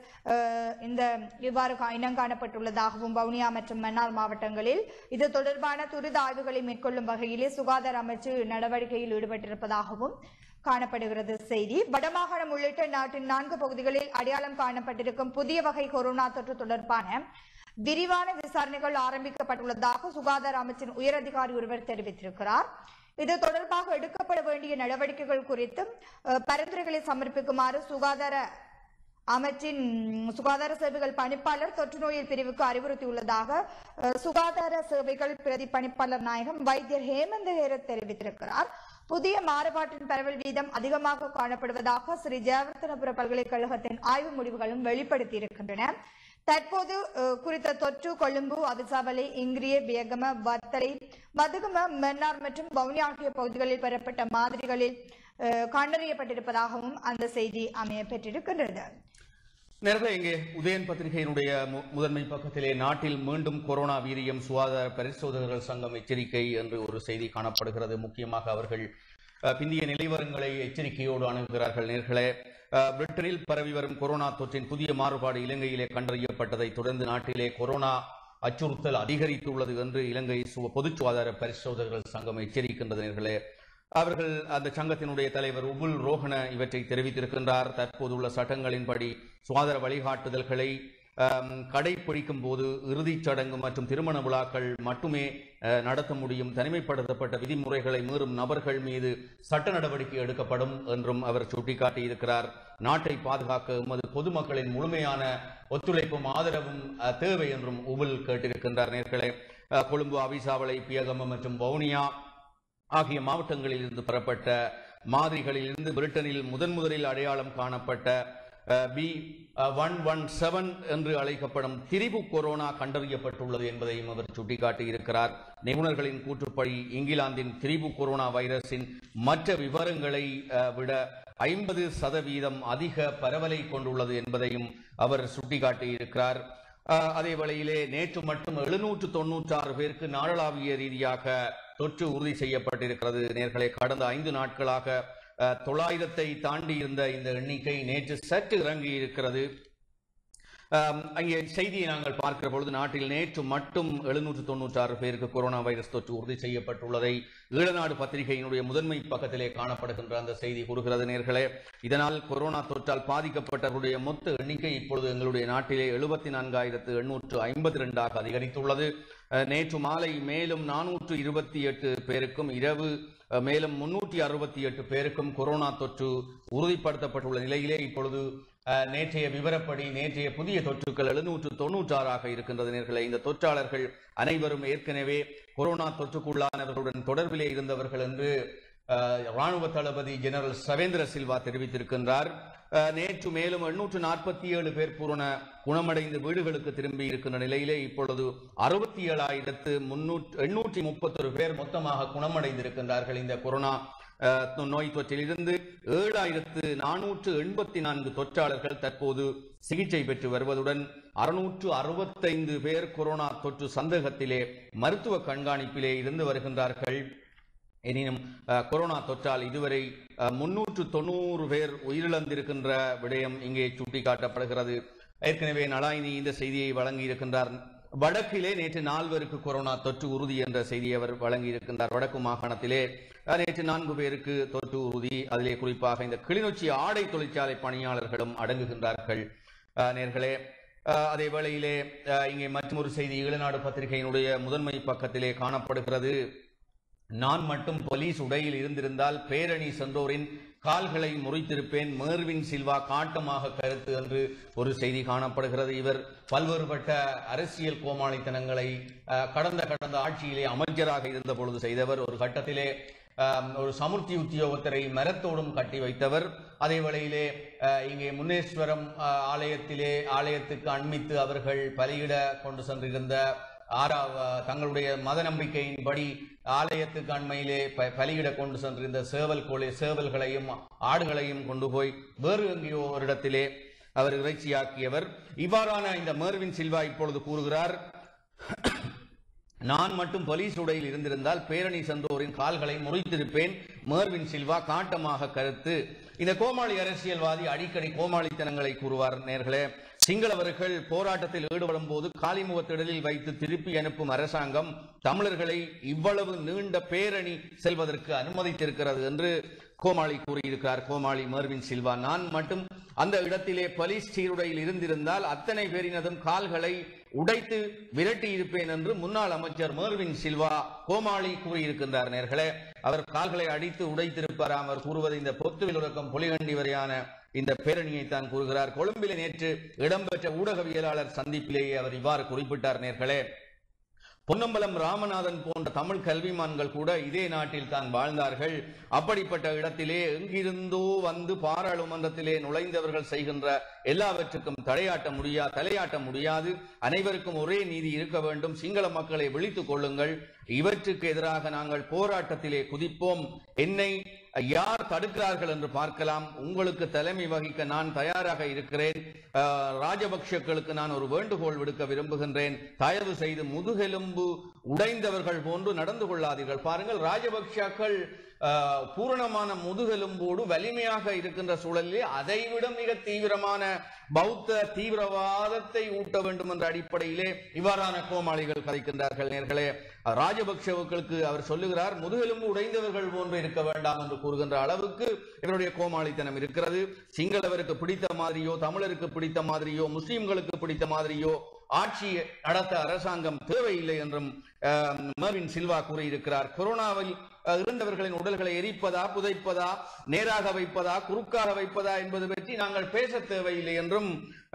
இவ்வாறு இனம் காணப்பட்டுள்ளதாகவும் வவுனியா மற்றும் மன்னார் மாவட்டங்களில் இது தொடர்பான துரித ஆய்வுகளை மேற்கொள்ளும் வகையிலே சுகாதார அமைச்சு நடவடிக்கையில் ஈடுபட்டிருப்பதாகவும் காணப்படுகிறது செய்தி. வடமாகாணம் உள்ளிட்ட நாட்டின் 4 பகுதிகளில் அடையாளம் காணப்பட்டிருக்கும் புதிய வகை கொரோனா தொற்று தொடர்பான விரிவான விசாரணைகள் ஆரம்பிக்கப்பட்டுள்ளதாக சுகாதார அமைச்சின் உயரதிகாரி ஒருவர் தெரிவித்திருக்கிறார். இது தொடர்பாக எடுக்கப்பட வேண்டிய நடவடிக்கைகள் குறித்து பரிந்துரைகளை சமர்ப்பிக்குமாறு சுகாதார அமைச்சின் சுகாதார சேவைகள் பணிப்பாளர் தொற்று நோயல் பிரிவுக்கு அறிவுறுத்தியுள்ளதாக சுகாதார சேவைகள் பிரதி பணிப்பாளர் நாயகம் வைத்தியர் ஹேமந்த் ஹேரத் தெரிவித்திருக்கிறார். புதிய மாறுபாட்டின் பரவல் வீதம் அதிகமாக காணப்படுவதாக ஸ்ரீ ஜெயவர்தனபுர பல்கலைக்கழகத்தின் ஆய்வு முடிவுகளும் வெளிப்படுத்தியிருக்கின்றன. தற்போது குறித்த தொற்று கொழும்பு, அவிசாவளை, இங்கிரிய, பியகம, வத்தலை, மதுகம, மன்னார் மற்றும் வவுனியா ஆகிய பகுதிகளில் பெறப்பட்ட மாதிரிகளில் கண்டறியப்பட்டிருப்பதாகவும் அந்த செய்தி அமையப்பெற்றிருக்கின்றது. நேரத்தில் இங்கே உதயன் பத்திரிகையினுடைய முதன்மை பக்கத்திலே நாட்டில் மீண்டும் கொரோனா வீரியம், சுகாதார பரிசோதகர்கள் சங்கம் எச்சரிக்கை என்று ஒரு செய்தி காணப்படுகிறது. முக்கியமாக அவர்கள் பிந்திய நிலைவரங்களை எச்சரிக்கையோடு அணுகுகிறார்கள். நேர்களே, பிரிட்டனில் பரவி வரும் கொரோனா தொற்றின் புதிய மாறுபாடு இலங்கையிலே கண்டறியப்பட்டதை தொடர்ந்து நாட்டிலே கொரோனா அச்சுறுத்தல் அதிகரித்துள்ளது என்று இலங்கை பொது சுகாதார பரிசோதகர்கள் சங்கம் எச்சரிக்கின்றது. நேர்களே, அவர்கள் அந்த சங்கத்தினுடைய தலைவர் உபுல் ரோஹன இவற்றை தெரிவித்திருக்கின்றார். தற்போதுள்ள சட்டங்களின்படி சுகாதார வழிகாட்டுதல்களை கடைபிடிக்கும் போது இறுதிச் சடங்கு மற்றும் திருமண விழாக்கள் மட்டுமே நடத்த முடியும். தனிமைப்படுத்தப்பட்ட விதிமுறைகளை மீறும் நபர்கள் மீது சட்ட நடவடிக்கை எடுக்கப்படும் என்றும் அவர் சுட்டிக்காட்டியிருக்கிறார். நாட்டை பாதுகாக்க எமது பொதுமக்களின் முழுமையான ஒத்துழைப்பும் ஆதரவும் தேவை என்றும் உபுல் கேட்டிருக்கின்றார். நேர்களே, கொழும்பு, அவிசாவளை, பியகம மற்றும் வவுனியா ஆகிய மாவட்டங்களில் இருந்து பெறப்பட்ட மாதிரிகளில் இருந்து பிரிட்டனில் முதலில் அடையாளம் காணப்பட்ட B117 என்று அழைக்கப்படும் திரிபு கொரோனா கண்டறியப்பட்டுள்ளது என்பதையும் அவர் சுட்டிக்காட்டியிருக்கிறார். நிபுணர்களின் கூற்றுப்படி இங்கிலாந்தின் திரிபு கொரோனா வைரஸின் மற்ற விவரங்களை விட 50% அதிக பரவலை கொண்டுள்ளது என்பதையும் அவர் சுட்டிக்காட்டியிருக்கிறார். அதே வேளையிலே நேற்று மட்டும் 796 பேருக்கு நாடளாவிய ரீதியாக தொற்று உறுதி செய்யப்பட்டிருக்கிறது. நேர்களை கடந்த 5 நாட்களாக 900 தாண்டி இருந்த இந்த எண்ணிக்கை நேற்று சற்று இறங்கி இருக்கிறது. அங்கே செய்தியை நாங்கள் பார்க்கிற பொழுது நாட்டில் நேற்று மட்டும் 796 பேருக்கு கொரோனா வைரஸ் தொற்று உறுதி செய்யப்பட்டுள்ளதை ஈழநாடு பத்திரிகையினுடைய முதன்மை பக்கத்திலே காணப்படுகின்ற அந்த செய்தி கூறுகிறது. நேர்களே, இதனால் கொரோனா தொற்றால் பாதிக்கப்பட்டவருடைய மொத்த எண்ணிக்கை இப்பொழுது எங்களுடைய நாட்டிலே 74,852 அதிகரித்துள்ளது. நேற்று மாலை மேலும் 428 பேருக்கும், இரவு மேலும் 368 பேருக்கும் கொரோனா தொற்று உறுதிப்படுத்தப்பட்டுள்ள நிலையிலே இப்பொழுது நேற்றைய விவரப்படி நேற்றைய புதிய தொற்றுக்கள் 796 இருக்கின்றது. நேர்களே, இந்த தொற்றாளர்கள் அனைவரும் ஏற்கனவே கொரோனா தொற்றுக்குள்ளானவர்களுடன் தொடர்பிலே இருந்தவர்கள் என்று ராணுவ தளபதி ஜெனரல் சவேந்திர சில்வா தெரிவித்திருக்கின்றார். நேற்று மேலும் 847 பேர் பூரண குணமடைந்து வீடுகளுக்கு திரும்பி இருக்கின்ற நிலையிலே இப்பொழுது 67,831 பேர் மொத்தமாக குணமடைந்திருக்கின்றார்கள். இந்த கொரோனா நோய் தொற்றிலிருந்து 7,484 தொற்றாளர்கள் தற்போது சிகிச்சை பெற்று வருவதுடன் 665 பேர் கொரோனா தொற்று சந்தேகத்திலே மருத்துவ கண்காணிப்பிலே இருந்து வருகின்றார்கள். எனினும் கொரோனா தொற்றால் இதுவரை 390 பேர் உயிரிழந்திருக்கின்ற விடயம் இங்கே சுட்டிக்காட்டப்படுகிறது. ஏற்கனவே நலாயினி இந்த செய்தியை வழங்கி இருக்கின்றார். வடக்கிலே நேற்று 4 பேருக்கு கொரோனா தொற்று உறுதி என்ற செய்தியை அவர் வழங்கி இருக்கின்றார். வடக்கு மாகாணத்திலே நேற்று 4 பேருக்கு தொற்று உறுதி. அதிலே குறிப்பாக இந்த கிளிநொச்சி ஆடை தொழிற்சாலை பணியாளர்களும் அடங்குகின்றார்கள். நேர்களே, அதே வேளையிலே இங்கே மற்றொரு செய்தி ஈழநாடு பத்திரிகையினுடைய முதன்மை பக்கத்திலே காணப்படுகிறது. நான் மட்டும் போலீஸ் உடையில் இருந்திருந்தால் பேரணி சென்றோரின் கால்களை முறித்திருப்பேன், மேர்வின் சில்வா காட்டமாக கருத்து என்று ஒரு செய்தி காணப்படுகிறது. இவர் பல்வேறுபட்ட அரசியல் கோமாளித்தனங்களை கடந்த ஆட்சியிலே அமைச்சராக இருந்த பொழுது செய்தவர். ஒரு கட்டத்திலே ஒரு சமுர்த்தி உத்தியோகத்தரை மரத்தோடும் கட்டி வைத்தவர். அதே வேளையிலே இங்கே முன்னேஸ்வரம் ஆலயத்துக்கு அண்மித்து அவர்கள் பலியிட கொண்டு சென்றிருந்த தங்களுடைய மத நம்பிக்கையின்படி ஆலயத்துக்கு அண்மையிலே பலியிட கொண்டு சென்றிருந்த சேவல்களையும் ஆடுகளையும் கொண்டு போய் வேறு எங்கேயோ ஒரு இடத்திலே அவர் இறைச்சியாக்கியவர். இவ்வாறான இந்த மேர்வின் சில்வா இப்பொழுது கூறுகிறார், நான் மட்டும் போலீஸ் உடையில் இருந்திருந்தால் பேரணி சென்றோரின் கால்களை முறித்திருப்பேன், மேர்வின் சில்வா காட்டமாக கருத்து. இந்த கோமாளி அரசியல்வாதி அடிக்கடி கோமாளித்தனங்களை கூறுவார். நேர்களே, சிங்களவர்கள் போராட்டத்தில் ஈடுபடும் போது காலிமுகத்திடலில் வைத்து திருப்பி அனுப்பும் அரசாங்கம் தமிழர்களை இவ்வளவு நீண்ட பேரணி செல்வதற்கு அனுமதித்திருக்கிறது என்று கோமாளி கூறியிருக்கிறார். கோமாளி மேர்வின் சில்வா, நான் மட்டும் அந்த இடத்திலே போலீஸ் சீருடையில் இருந்திருந்தால் அத்தனை பேரினதும் கால்களை உடைத்து விரட்டி இருப்பேன் என்று முன்னாள் அமைச்சர் மேர்வின் சில்வா கோமாளி கூறியிருக்கின்றார். நேர்களே, அவர் கால்களை அடித்து உடைத்திருப்பாராம். அவர் கூறுவது இந்த பொத்துவில் உறக்கம் பொலிகண்டி வரையான இந்த பேரணியை தான் கூறுகிறார். கொழும்பிலே நேற்று இடம்பெற்ற ஊடகவியலாளர் சந்திப்பிலேயே அவர் இவ்வாறு குறிப்பிட்டார். நேர்களே, பொன்னம்பலம் ராமநாதன் போன்ற தமிழ் கல்விமான்கள் கூட இதே நாட்டில் தான் வாழ்ந்தார்கள். அப்படிப்பட்ட இடத்திலே எங்கிருந்தோ வந்து பாராளுமன்றத்திலே நுழைந்தவர்கள் செய்கின்ற எல்லாவற்றுக்கும் தலையாட்ட முடியாது. அனைவருக்கும் ஒரே நீதி இருக்க வேண்டும். சிங்கள மக்களை விழித்துக் கொள்ளுங்கள். இவற்றுக்கு எதிராக நாங்கள் போராட்டத்திலே குதிப்போம். என்னை யார் தடுக்கிறார்கள் என்று பார்க்கலாம். உங்களுக்கு தலைமை வகிக்க நான் தயாராக இருக்கிறேன். ராஜபக்ஷக்களுக்கு நான் ஒரு வேண்டுகோள் விடுக்க விரும்புகின்றேன். தயவு செய்து முதுகெலும்பு உடைந்தவர்கள் போன்று நடந்து கொள்ளாதீர்கள். பாருங்கள், ராஜபக்ஷக்கள் பூரணமான முதுகெலும்போடு வலிமையாக இருக்கின்ற சூழலிலே அதைவிட மிக தீவிரமான பௌத்த தீவிரவாதத்தை ஊட்ட வேண்டும் என்ற அடிப்படையிலே இவ்வாறான கோமாளிகள் கதைக்கின்றார்கள். நேர்களே, ராஜபக்ஷவுக்கு அவர் சொல்லுகிறார், முதுகெலும்பு உடைந்தவர்கள் போன்று இருக்க வேண்டாம் என்று கூறுகின்ற அளவுக்கு இவருடைய கோமாளித்தனம் இருக்கிறது. சிங்களவருக்கு பிடித்த மாதிரியோ, தமிழருக்கு பிடித்த மாதிரியோ, முஸ்லிம்களுக்கு பிடித்த மாதிரியோ ஆட்சி நடத்த அரசாங்கம் தேவையில்லை என்றும் மேர்வின் சில்வா கூறியிருக்கிறார். கொரோனாவில் இருந்தவர்களின் உடல்களை எரிப்பதா, புதைப்பதா, நேராக வைப்பதா, குறுக்காக வைப்பதா என்பது பற்றி நாங்கள் பேச தேவையில்லை என்றும்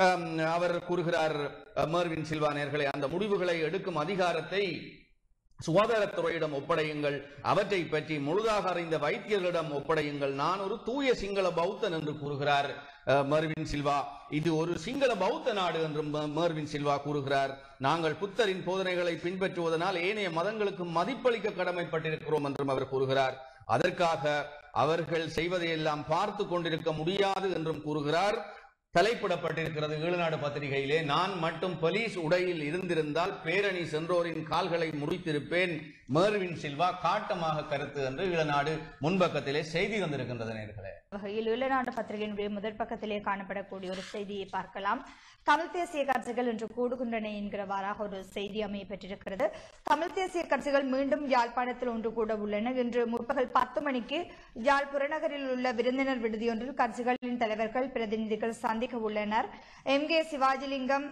அவர் கூறுகிறார். மேர்வின் சில்வா நேர்களே, அந்த முடிவுகளை எடுக்கும் அதிகாரத்தை சுகாதாரத்துறையிடம் ஒப்படையுங்கள். அவற்றை பற்றி முழுதாக அறிந்த வைத்தியர்களிடம் ஒப்படையுங்கள். நான் ஒரு தூய சிங்கள பௌத்தன் என்று கூறுகிறார் மேர்வின் சில்வா. இது ஒரு சிங்கள பௌத்த நாடு என்று மேர்வின் சில்வா கூறுகிறார். நாங்கள் புத்தரின் போதனைகளை பின்பற்றுவதனால் ஏனைய மதங்களுக்கு மதிப்பளிக்க கடமைப்பட்டிருக்கிறோம் என்றும் அவர் கூறுகிறார். அதற்காக அவர்கள் செய்வதையெல்லாம் பார்த்து கொண்டிருக்க முடியாது என்றும் கூறுகிறார். தலைப்பிடப்பட்டிருக்கிறது ஈழநாடு பத்திரிகையிலே, நான் மட்டும் போலீஸ் உடையில் இருந்திருந்தால் பேரணி சென்றோரின் கால்களை முறித்திருப்பேன், மேர்வின் சில்வா காட்டமாக கருத்து என்று ஈழநாடு முன்பக்கத்திலே செய்தி வந்திருக்கின்றது. நேர்களே, வகையில் ஈழநாடு பத்திரிகையினுடைய முதற் பக்கத்திலே காணப்படக்கூடிய ஒரு செய்தியை பார்க்கலாம். தமிழ் தேசிய கட்சிகள் இன்று கூடுகின்றன என்கிறவாறாக ஒரு செய்தி அமைய பெற்றிருக்கிறது. தமிழ் தேசிய கட்சிகள் மீண்டும் யாழ்ப்பாணத்தில் ஒன்று கூட உள்ளன. இன்று முற்பகல் 10 மணிக்கு யாழ் புறநகரில் உள்ள விருந்தினர் விடுதியொன்றில் கட்சிகளின் தலைவர்கள் பிரதிநிதிகள் சந்திக்க உள்ளனர். எம்கே சிவாஜிலிங்கம்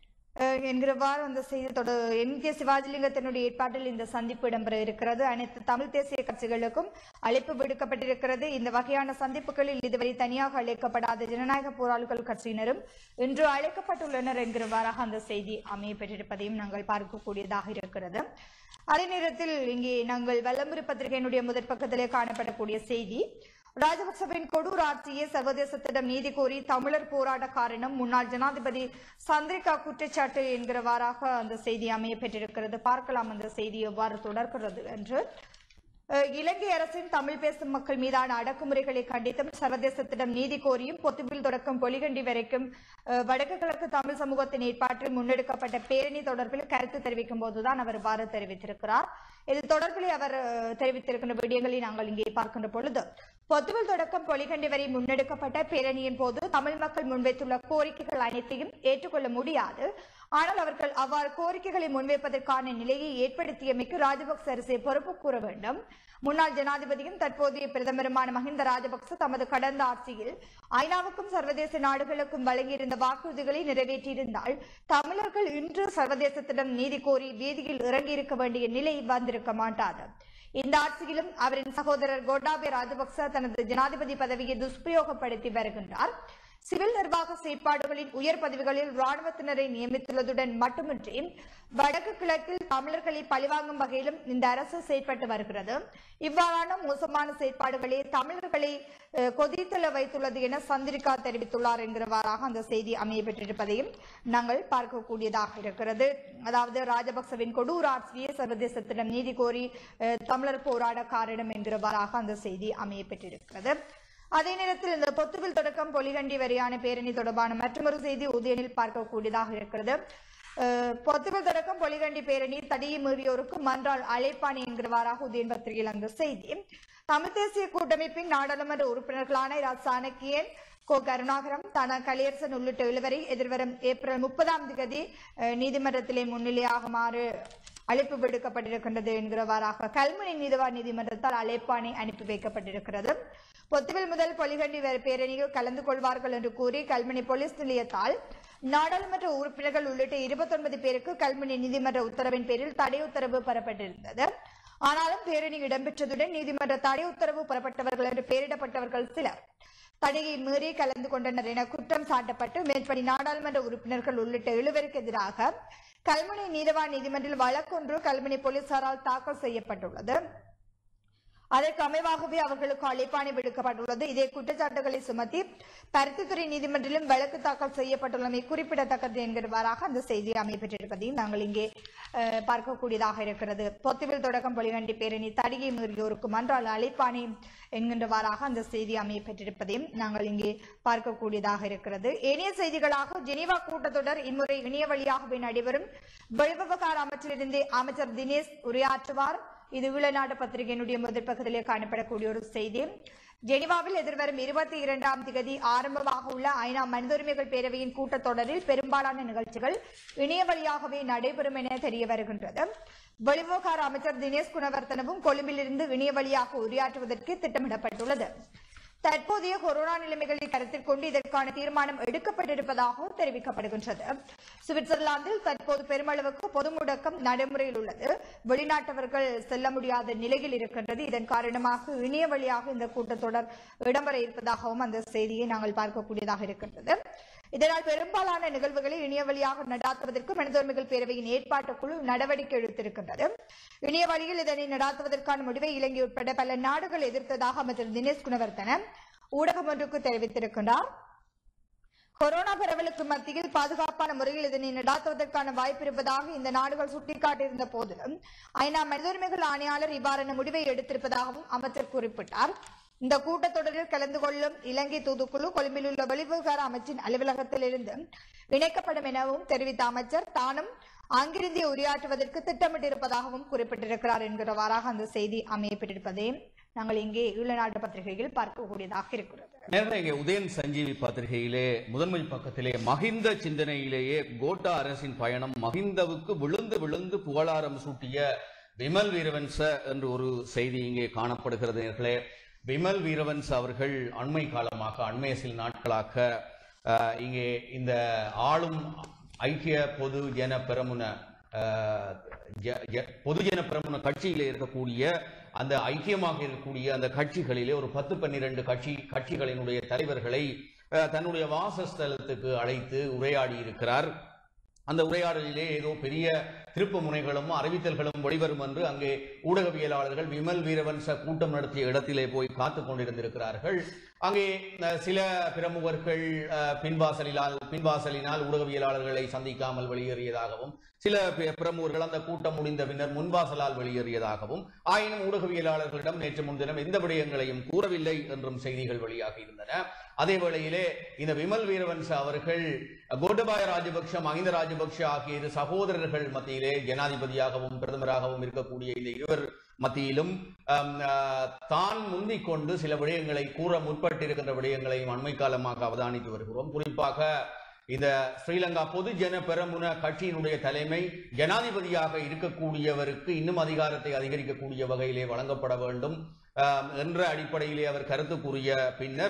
என்கிறவாறு அந்த செய்தி எம்கே சிவாஜிலிங்கத்தினுடைய ஏற்பாட்டில் இந்த சந்திப்பு இடம்பெற இருக்கிறது. அனைத்து தமிழ் தேசிய கட்சிகளுக்கும் அழைப்பு விடுக்கப்பட்டிருக்கிறது. இந்த வகையான சந்திப்புகளில் இதுவரை தனியாக அழைக்கப்படாத ஜனநாயக போராளிகள் கட்சியினரும் இன்று அழைக்கப்பட்டுள்ளனர் என்கிறவாறாக அந்த செய்தி அமைய பெற்றிருப்பதையும் நாங்கள் பார்க்கக்கூடியதாக இருக்கிறது. அதே நேரத்தில் இங்கே நாங்கள் வலம்புரி பத்திரிகையினுடைய முதற் பக்கத்திலே காணப்படக்கூடிய செய்தி, ராஜபக்சவின் கொடூர் ஆட்சியை சர்வதேசத்திடம் நீதி கோரி தமிழர் போராட்ட காரணம் முன்னாள் ஜனாதிபதி சந்திரிகா குற்றச்சாட்டு என்கிறவாறாக அந்த செய்தி அமைய பெற்றிருக்கிறது. பார்க்கலாம் அந்த செய்தி எவ்வாறு தொடர்கிறது என்று. இலங்கை அரசின் தமிழ் பேசும் மக்கள் மீதான அடக்குமுறைகளை கண்டித்தும் சர்வதேசத்திடம் நீதி கோரியும் பொத்துவில் தொடக்கம் பொலிகண்டி வரைக்கும் வடக்கு கிழக்கு தமிழ் சமூகத்தின் ஏற்பாட்டில் முன்னெடுக்கப்பட்ட பேரணி தொடர்பில் கருத்து தெரிவிக்கும் போதுதான் அவர் இவ்வாறு தெரிவித்திருக்கிறார். இது தொடர்பில் அவர் தெரிவித்திருக்கின்ற விடயங்களை நாங்கள் இங்கே பார்க்கின்ற பொழுது, பொத்துவில் தொடக்கம் பொலிகண்டி வரை முன்னெடுக்கப்பட்ட பேரணியின் போது தமிழ் மக்கள் முன்வைத்துள்ள கோரிக்கைகள் அனைத்தையும் ஏற்றுக்கொள்ள முடியாது. ஆனால் அவர்கள் அவ்வாறு கோரிக்கைகளை முன்வைப்பதற்கான நிலையை ஏற்படுத்தியமைக்கு ராஜபக்ச அரசை பொறுப்பு கூற வேண்டும். முன்னாள் ஜனாதிபதியும் தற்போதைய பிரதமருமான மஹிந்த ராஜபக்ச தமது கடந்த ஆட்சியில் ஐநாவுக்கும் சர்வதேச நாடுகளுக்கும் வழங்கியிருந்த வாக்குறுதிகளை நிறைவேற்றியிருந்தால் தமிழர்கள் இன்று சர்வதேசத்திடம் நீதி கோரி வீதியில் இறங்கியிருக்க வேண்டிய நிலை வந்திருக்க மாட்டாது. இந்த ஆட்சியிலும் அவரின் சகோதரர் கோட்டாபய ராஜபக்ச தனது ஜனாதிபதி பதவியை துஷ்பிரயோகப்படுத்தி வருகின்றார். சிவில் நிர்வாக செயற்பாடுகளின் உயர் பதவிகளில் ராணுவத்தினரை நியமித்துள்ளதுடன் மட்டுமின்றி வடக்கு கிழக்கில் தமிழர்களை பழிவாங்கும் வகையிலும் இந்த அரசு செயற்பட்டு வருகிறது. இவ்வாறான மோசமான செயற்பாடுகளே தமிழர்களை கொதித்தல வைத்துள்ளது என சந்திரிகா தெரிவித்துள்ளார் என்கிறவாறாக அந்த செய்தி அமைய பெற்றிருப்பதையும் நாங்கள் பார்க்கக்கூடியதாக இருக்கிறது. அதாவது ராஜபக்சவின் கொடூர ஆட்சியை சர்வதேசத்திடம் நீதி கோரி தமிழர் போராட காரணம் என்கிறவாறாக அந்த செய்தி அமைய பெற்றிருக்கிறது. அதே நேரத்தில் இந்த பொத்துவில் தொடக்கம் பொலிகண்டி வரையான பேரணி தொடர்பான மற்றொரு செய்தி உதயனில் பார்க்கக்கூடியதாக இருக்கிறது. பொத்துவில் தொடக்கம் பொலிகண்டி பேரணி தடியை மீறியோருக்கு மன்றால் அழைப்பாணி என்கிறவாறாக உதயன் பத்திரிகையில் அந்த செய்தி. தமிழ் தேசிய கூட்டமைப்பின் நாடாளுமன்ற உறுப்பினர்களான இரா சாணக்கியன், கோ கருணாகரம், தன கலியரசன் உள்ளிட்ட 7 வரை எதிர்வரும் ஏப்ரல் 30 நீதிமன்றத்திலே முன்னிலையாகுமாறு அழைப்பு விடுக்கப்பட்டிருக்கின்றது என்கிறவாறாக கல்முனை நீதிவான் நீதிமன்றத்தால் அழைப்பாணை அனுப்பி வைக்கப்பட்டிருக்கிறது. பொத்துவில் முதல் பொலிகண்டி பேரணியில் கலந்து கொள்வார்கள் என்று கூறி கல்முனை போலீஸ் நிலையத்தால் நாடாளுமன்ற உறுப்பினர்கள் உள்ளிட்ட 29 பேருக்கு கல்முனை நீதிமன்ற உத்தரவின் பேரில் தடை உத்தரவு பெறப்பட்டிருந்தது. ஆனாலும் பேரணி இடம்பெற்றதுடன் நீதிமன்ற தடை உத்தரவு பெறப்பட்டவர்கள் என்று பெயரிடப்பட்டவர்கள் சிலர் தடையை மீறி கலந்து கொண்டனர் என குற்றம் சாட்டப்பட்டு மேற்படி நாடாளுமன்ற உறுப்பினர்கள் உள்ளிட்ட 7 பேருக்கு எதிராக கல்முனை நீதவான் நீதிமன்றில் வழக்கொன்று கல்முனை போலீசாரால் தாக்கல் செய்யப்பட்டுள்ளது. அதற்கு அமைவாகவே அவர்களுக்கு அழைப்பாணை விடுக்கப்பட்டுள்ளது. இதே குற்றச்சாட்டுகளை சுமத்தி பருத்தித்துறை நீதிமன்றிலும் வழக்கு தாக்கல் செய்யப்பட்டுள்ளமை குறிப்பிடத்தக்கது என்கிறவாறாக அந்த செய்தி அமையப்பெற்றிருப்பதையும் நாங்கள் இங்கே பார்க்கக்கூடியதாக இருக்கிறது. பொத்துவில் தொடக்கம் பொலிகண்டி பேரணி தடியை மீறியோருக்கு மன்றால் அழைப்பாணை என்கின்றவாறாக அந்த செய்தி அமையப்பெற்றிருப்பதையும் நாங்கள் இங்கே பார்க்கக்கூடியதாக இருக்கிறது. ஏனைய செய்திகளாக ஜெனீவா கூட்டத்தொடர் இம்முறை இணைய வழியாகவே நடைபெறும். வெளிவிவகார அமைச்சரிலிருந்து அமைச்சர் தினேஷ் உரையாற்றுவார். இது ஈழநாடு பத்திரிகையினுடைய முதல் பக்கத்திலே காணப்படக்கூடிய ஒரு செய்தி. ஜெனீவாவில் எதிர்வரும் 22 ஆரம்பமாக உள்ள ஐநா மனித உரிமைகள் பேரவையின் கூட்டத்தொடரில் பெரும்பாலான நிகழ்ச்சிகள் இணைய வழியாகவே நடைபெறும் என தெரிய வருகின்றது. வெளிவிவகார அமைச்சர் தினேஷ் குணவர்த்தனவும் கொழும்பிலிருந்து இணைய வழியாக உரையாற்றுவதற்கு திட்டமிடப்பட்டுள்ளது. தற்போதைய கொரோனா நிலைமைகளை கருத்தில் கொண்டு இதற்கான தீர்மானம் எடுக்கப்பட்டிருப்பதாக தெரிவிக்கப்படுகின்றது. சுவிட்சர்லாந்தில் தற்போது பெருமளவுக்கு பொது முடக்கம் நடைமுறையில் உள்ளது. வெளிநாட்டவர்கள் செல்ல முடியாத நிலையில் இருக்கின்றது. இதன் காரணமாக இணைய வழியாக இந்த கூட்டத்தொடர் இடம்பெற இருப்பதாகவும் அந்த செய்தியை நாங்கள் பார்க்கக்கூடியதாக இருக்கின்றது. இதனால் பெரும்பாலான நிகழ்வுகளை இணைய வழியாக நடாத்துவதற்கு மனித உரிமைகள் பேரவையின் ஏற்பாட்டுக்குழு நடவடிக்கை எடுத்திருக்கின்றது. இணைய வழியில் இதனை நடாத்துவதற்கான முடிவை இலங்கை உட்பட பல நாடுகள் எதிர்த்ததாக அமைச்சர் தினேஷ் குணவர்த்தன ஊடகம் ஒன்றுக்கு தெரிவித்திருக்கின்றார். கொரோனா பரவலுக்கு மத்தியில் பாதுகாப்பான முறையில் இதனை நடாத்துவதற்கான வாய்ப்பு இருப்பதாக இந்த நாடுகள் சுட்டிக்காட்டியிருந்த போதிலும் ஐநா மனித உரிமைகள் ஆணையாளர் இவ்வாறான முடிவை எடுத்திருப்பதாகவும் அமைச்சர் குறிப்பிட்டார். இந்த கூட்டத்தொடரில் கலந்து கொள்ளும் இலங்கை தூதுக்குழு கொழும்பில் உள்ள வெளிவிவகார அமைச்சின் அலுவலகத்திலிருந்து இணைக்கப்படும் எனவும் தெரிவித்த அமைச்சர் தானும் அங்கிருந்தே உரையாற்றுவதற்கு திட்டமிட்டிருப்பதாகவும் குறிப்பிட்டிருக்கிறார் என்கிறவாறாக அந்த செய்தி அமையப்பட்டிருப்பதை நாங்கள் இங்கே ஈழநாடு பத்திரிகையில் பார்க்கக்கூடியதாக இருக்கிறது. நேரடியாக உதயன் சஞ்சீவி பத்திரிகையிலே முதன்மை பக்கத்திலே மஹிந்த சிந்தனையிலேயே கோட்டா அரசின் பயணம் மஹிந்தவுக்கு விழுந்து விழுந்து புகழாரம் சூட்டிய விமல் வீரவன்ச என்று ஒரு செய்தி இங்கே காணப்படுகிறது. நேர்களே, விமல் வீரவன்ச அவர்கள் அண்மை காலமாக அண்மைய சில நாட்களாக இங்கே இந்த ஆளும் ஐக்கிய பொதுஜன பெரமுன கட்சியிலே இருக்கக்கூடிய அந்த ஐக்கியமாக இருக்கக்கூடிய அந்த கட்சிகளிலே ஒரு 10-12 கட்சிகளினுடைய தலைவர்களை தன்னுடைய வாசஸ்தலத்துக்கு அழைத்து உரையாடி இருக்கிறார். அந்த உரையாடலிலே ஏதோ பெரிய திருப்பு முனைகளும் அறிவித்தல்களும் வெளிவரும் என்று அங்கே ஊடகவியலாளர்கள் விமல் வீரவன்ச கூட்டம் நடத்திய இடத்திலே போய் காத்து கொண்டிருந்திருக்கிறார்கள். அங்கே சில பிரமுகர்கள் பின்வாசலினால் ஊடகவியலாளர்களை சந்திக்காமல் வெளியேறியதாகவும் சில பிரமுகர்கள் அந்த கூட்டம் முடிந்த பின்னர் முன்வாசலால் வெளியேறியதாகவும் ஆயினும் ஊடகவியலாளர்களிடம் நேற்று முன்தினம் எந்த விடயங்களையும் கூறவில்லை என்றும் செய்திகள் வெளியாகி இருந்தன. அதே வேளையிலே இந்த விமல் வீரவன்ச அவர்கள் கோட்டபாய ராஜபக்ஷ, மஹிந்த ராஜபக்ஷ ஆகிய இரு சகோதரர்கள் மத்தியிலே ஜனாதிபதியாகவும் பிரதமராகவும் இருக்கக்கூடிய இந்த இருவர் மத்தியிலும் தான் முந்திக் கொண்டு சில விடயங்களை கூற முற்பட்டிருக்கின்ற விடயங்களையும் அண்மை காலமாக அவதானித்து வருகிறோம். குறிப்பாக இந்த ஸ்ரீலங்கா பொதுஜன பெரமுன கட்சியினுடைய தலைமை ஜனாதிபதியாக இருக்கக்கூடியவருக்கு இன்னும் அதிகாரத்தை அதிகரிக்கக்கூடிய வகையிலே வழங்கப்பட வேண்டும் என்ற அடிப்படையிலே அவர் கருத்து கூறிய பின்னர்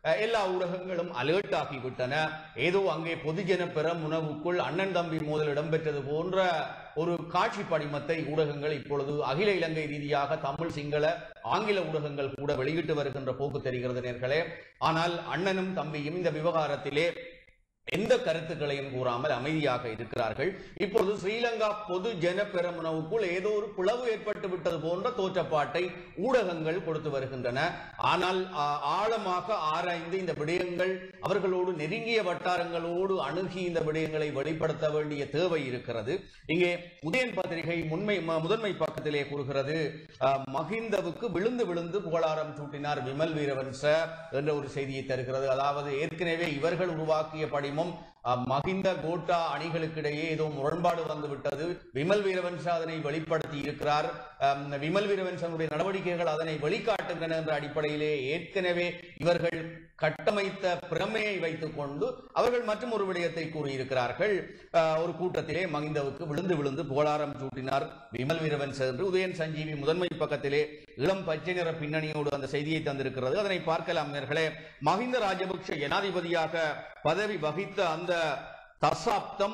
எல்லா ஊடகங்களும் அலர்ட் ஆகிவிட்டன. ஏதோ அங்கே பொதுஜன பெரமுனவுக்குள் அண்ணன் தம்பி மோதல் இடம்பெற்றது போன்ற ஒரு காட்சி படிமத்தை ஊடகங்கள் இப்பொழுது அகில இலங்கை ரீதியாக தமிழ், சிங்கள, ஆங்கில ஊடகங்கள் கூட வெளியிட்டு வருகின்ற போக்கு தெரிகிறது நேர்களே. ஆனால் அண்ணனும் தம்பியும் இந்த விவகாரத்திலே எந்த கருத்துக்களையும் கூறாமல் அமைதியாக இருக்கிறார்கள். இப்பொழுது ஸ்ரீலங்கா பொது ஜன பெரமுனவுக்குள் ஏதோ ஒரு பிளவு ஏற்பட்டு விட்டது போன்ற தோற்றப்பாட்டை ஊடகங்கள் கொடுத்து வருகின்றன. ஆனால் ஆழமாக ஆராய்ந்து இந்த விடயங்கள் அவர்களோடு நெருங்கிய வட்டாரங்களோடு அணுகி இந்த விடயங்களை வெளிப்படுத்த வேண்டிய தேவை இருக்கிறது. இங்கே உதயன் பத்திரிகை முதன்மை பக்கத்திலே கூறுகிறது, மஹிந்தவுக்கு விழுந்து விழுந்து புகழாரம் சூட்டினார் விமல் வீரவன்ச என்ற ஒரு செய்தியை தருகிறது. அதாவது ஏற்கனவே இவர்கள் உருவாக்கிய படிமம் மஹிந்த கோட்டா அணிகளுக்கிடையே ஏதோ முரண்பாடு வந்துவிட்டது. விமல் வீரவன்ச அதனை வெளிப்படுத்தி இருக்கிறார். விமல் வீரவன்சனுடைய நடவடிக்கைகள் அதனை வெளிக்காட்டுகின்றன என்ற அடிப்படையிலே ஏற்கனவே இவர்கள் கட்டமைத்த பிரமையை வைத்துக் கொண்டு அவர்கள் மற்றும் ஒரு விடயத்தை கூறியிருக்கிறார்கள். ஒரு கூட்டத்திலே மஹிந்தவுக்கு விழுந்து விழுந்து புகழாரம் சூட்டினார் விமல் வீரவன்ச என்று உதயன் சஞ்சீவி முதன்மை பக்கத்திலே இளம் பச்சை நிற பின்னணியோடு அந்த செய்தியை தந்திருக்கிறது. அதனை பார்க்கலாம் நேர்களே. மஹிந்த ராஜபக்ஷ ஜனாதிபதியாக பதவி வகித்த அந்த தசாப்தம்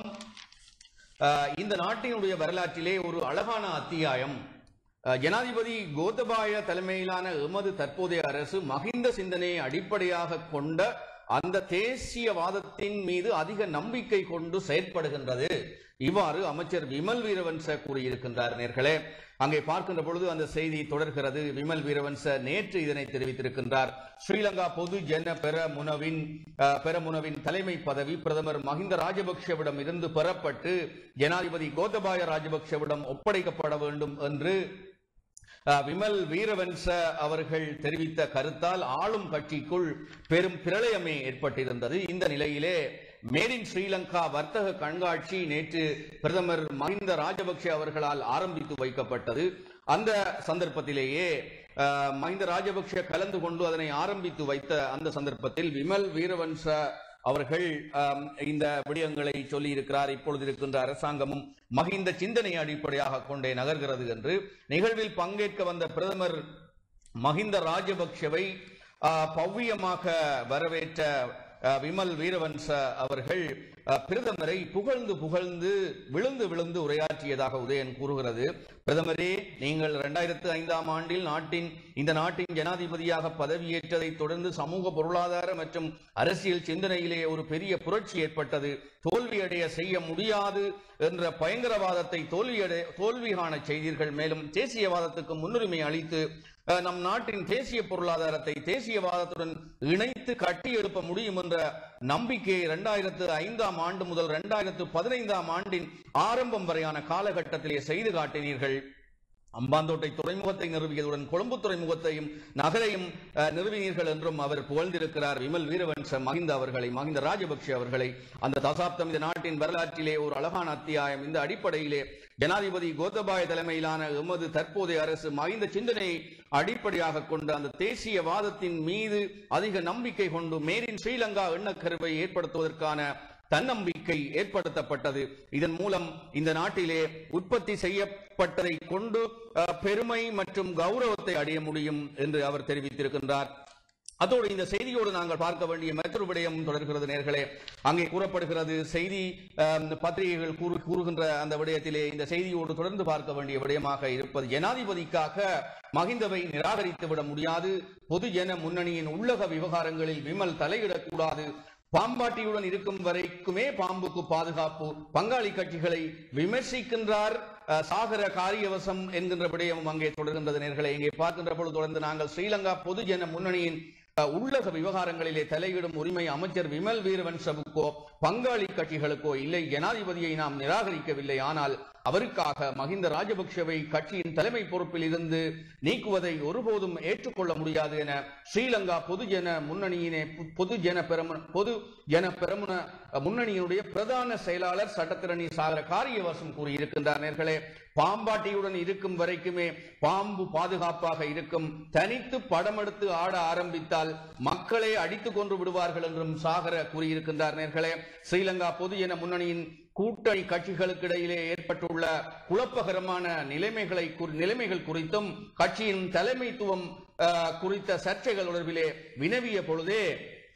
இந்த நாட்டினுடைய வரலாற்றிலே ஒரு அழகான அத்தியாயம். ஜனாதிபதி கோத்தபாய தலைமையிலான எமது தற்போதைய அரசு மஹிந்த சிந்தனையை அடிப்படையாக கொண்ட அந்த தேசியவாதத்தின் மீது அதிக நம்பிக்கை கொண்டு செயற்படுகின்றது. இவ்வாறு அமைச்சர் விமல் வீரவன்ச கூறியிருக்கின்றார் நேர்களே. அங்கே பார்க்கின்ற பொழுது அந்த செய்தி தொடர்கிறது. விமல் வீரவன்ச நேற்று இதனை தெரிவித்திருக்கின்றார். ஸ்ரீலங்கா பொது ஜன பெரமுனவின் தலைமை பதவி பிரதமர் மஹிந்த ராஜபக்ஷவிடம் இருந்து பெறப்பட்டு ஜனாதிபதி கோத்தபாய ராஜபக்ஷவிடம் ஒப்படைக்கப்பட வேண்டும் என்று விமல் வீரவன்ச அவர்கள் தெரிவித்த கருத்தால் ஆளும் கட்சிக்குள் பெரும் பிரளயமே ஏற்பட்டிருந்தது. இந்த நிலையிலே மேட் இன் ஸ்ரீலங்கா வர்த்தக கண்காட்சி நேற்று பிரதமர் மஹிந்த ராஜபக்ஷ அவர்களால் ஆரம்பித்து வைக்கப்பட்டது. அந்த சந்தர்ப்பத்திலேயே மஹிந்த ராஜபக்ஷ கலந்து கொண்டு அதனை ஆரம்பித்து வைத்த அந்த சந்தர்ப்பத்தில் விமல் வீரவன்ச அவர்கள் இந்த விடயங்களை சொல்லி இருக்கிறார். இப்பொழுது இருக்கின்ற அரசாங்கமும் மஹிந்த சிந்தனையை அடிப்படையாக கொண்டே நகர்கிறது என்று. நிகழ்வில் பங்கேற்க வந்த பிரதமர் மஹிந்த ராஜபக்ஷவை பவ்யமாக வரவேற்ற விமல் வீரவன்ச அவர்கள் பிரதமரை புகழ்ந்து விழுந்து விழுந்து உரையாற்றியதாக உதயன் கூறுகிறது. பிரதமரே, நீங்கள் 2005ஆம் ஆண்டில் இந்த நாட்டின் ஜனாதிபதியாக பதவியேற்றதை தொடர்ந்து சமூக பொருளாதார மற்றும் அரசியல் சிந்தனையிலே ஒரு பெரிய புரட்சி ஏற்பட்டது. தோல்வியடைய செய்ய முடியாது என்ற பயங்கரவாதத்தை தோல்வி காண செய்தீர்கள். மேலும் தேசியவாதத்துக்கு முன்னுரிமை அளித்து நம் நாட்டின் தேசிய பொருளாதாரத்தை தேசியவாதத்துடன் இணைத்து கட்டி எழுப்ப முடியும் என்ற நம்பிக்கையை 2005ஆம் ஆண்டு முதல் 2015ஆம் ஆண்டின் ஆரம்பம் வரையான காலகட்டத்திலே செய்து காட்டினீர்கள். அம்பாந்தோட்டை துறைமுகத்தை நிறுவியதுடன் கொழும்பு துறைமுகத்தையும் நகரையும் நிறுவினீர்கள் என்றும் அவர் புகழ்ந்திருக்கிறார். விமல் வீரவன்ச மஹிந்த ராஜபக்ஷ அவர்களை. அந்த தசாப்தம் இந்த நாட்டின் வரலாற்றிலே ஒரு அழகான அத்தியாயம். இந்த அடிப்படையிலே ஜனாதிபதி கோத்தபாய தலைமையிலான எமது தற்போதைய அரசு மஹிந்த சிந்தனையை அடிப்படையாக கொண்டு அந்த தேசியவாதத்தின் மீது அதிக நம்பிக்கை கொண்டு மேட் இன் ஸ்ரீலங்கா எண்ணக்கருவை ஏற்படுத்துவதற்கான தன்னம்பிக்கை ஏற்படுத்தப்பட்டது. இதன் மூலம் இந்த நாட்டிலே உற்பத்தி செய்யப்பட்டதை கொண்டு பெருமை மற்றும் கௌரவத்தை அடைய முடியும் என்று அவர் தெரிவித்திருக்கின்றார். அதோடு இந்த செய்தியோடு நாங்கள் பார்க்க வேண்டிய மற்றொரு விடயம் தொடர்கிறது நேர்களே. அங்கே கூறப்படுகிறது, செய்தி பத்திரிகைகள் கூறுகின்ற அந்த விடயத்திலே இந்த செய்தியோடு தொடர்ந்து பார்க்க வேண்டிய விடயமாக இருப்பது, ஜனாதிபதிக்காக மஹிந்தவை நிராகரித்து விட முடியாது. பொதுஜன முன்னணியின் உள்ளக விவகாரங்களில் விமல் தலையிடக்கூடாது. பாம்பாட்டியுடன் இருக்கும் வரைக்குமே பாம்புக்கு பாதுகாப்பு. பங்காளி கட்சிகளை விமர்சிக்கின்றார் சாகர காரியவசம் என்கின்ற விடயமும் அங்கே தொடர்கின்றது நேர்களை. இங்கே பார்க்கின்ற பொழுது தொடர்ந்து நாங்கள் ஸ்ரீலங்கா பொதுஜன முன்னணியின் உள்ளக விவகாரங்களிலே தலையிடும் உரிமை அமைச்சர் விமல் வீரவன்சவுக்கோ பங்காளி கட்சிகளுக்கோ இல்லை. ஜனாதிபதியை நாம் நிராகரிக்கவில்லை. ஆனால் அவருக்காக மஹிந்த ராஜபக்ஷவை கட்சியின் தலைமை பொறுப்பில் இருந்து நீக்குவதை ஒருபோதும் ஏற்றுக்கொள்ள முடியாது என ஸ்ரீலங்கா பொதுஜன பெரமுன முன்னணியினுடைய பிரதான செயலாளர் சட்டத்திரணி சாகர காரியவசம் கூறியிருக்கின்றார் நேர்களே. பாம்பாட்டியுடன் இருக்கும் வரைக்குமே பாம்பு பாதுகாப்பாக இருக்கும். தனித்து படம் எடுத்து ஆட ஆரம்பித்தால் மக்களை அடித்துக் கொன்று விடுவார்கள் என்றும் சாகர கூறியிருக்கின்றார் நேர்களே. ஸ்ரீலங்கா பொதுஜன முன்னணியின் கூட்டணி கட்சிகளுக்கு இடையிலே ஏற்பட்டுள்ள குழப்பகரமான நிலைமைகள் குறித்தும் கட்சியின் தலைமைத்துவம் குறித்த சர்ச்சைகள் தொடர்பிலே வினவிய பொழுதே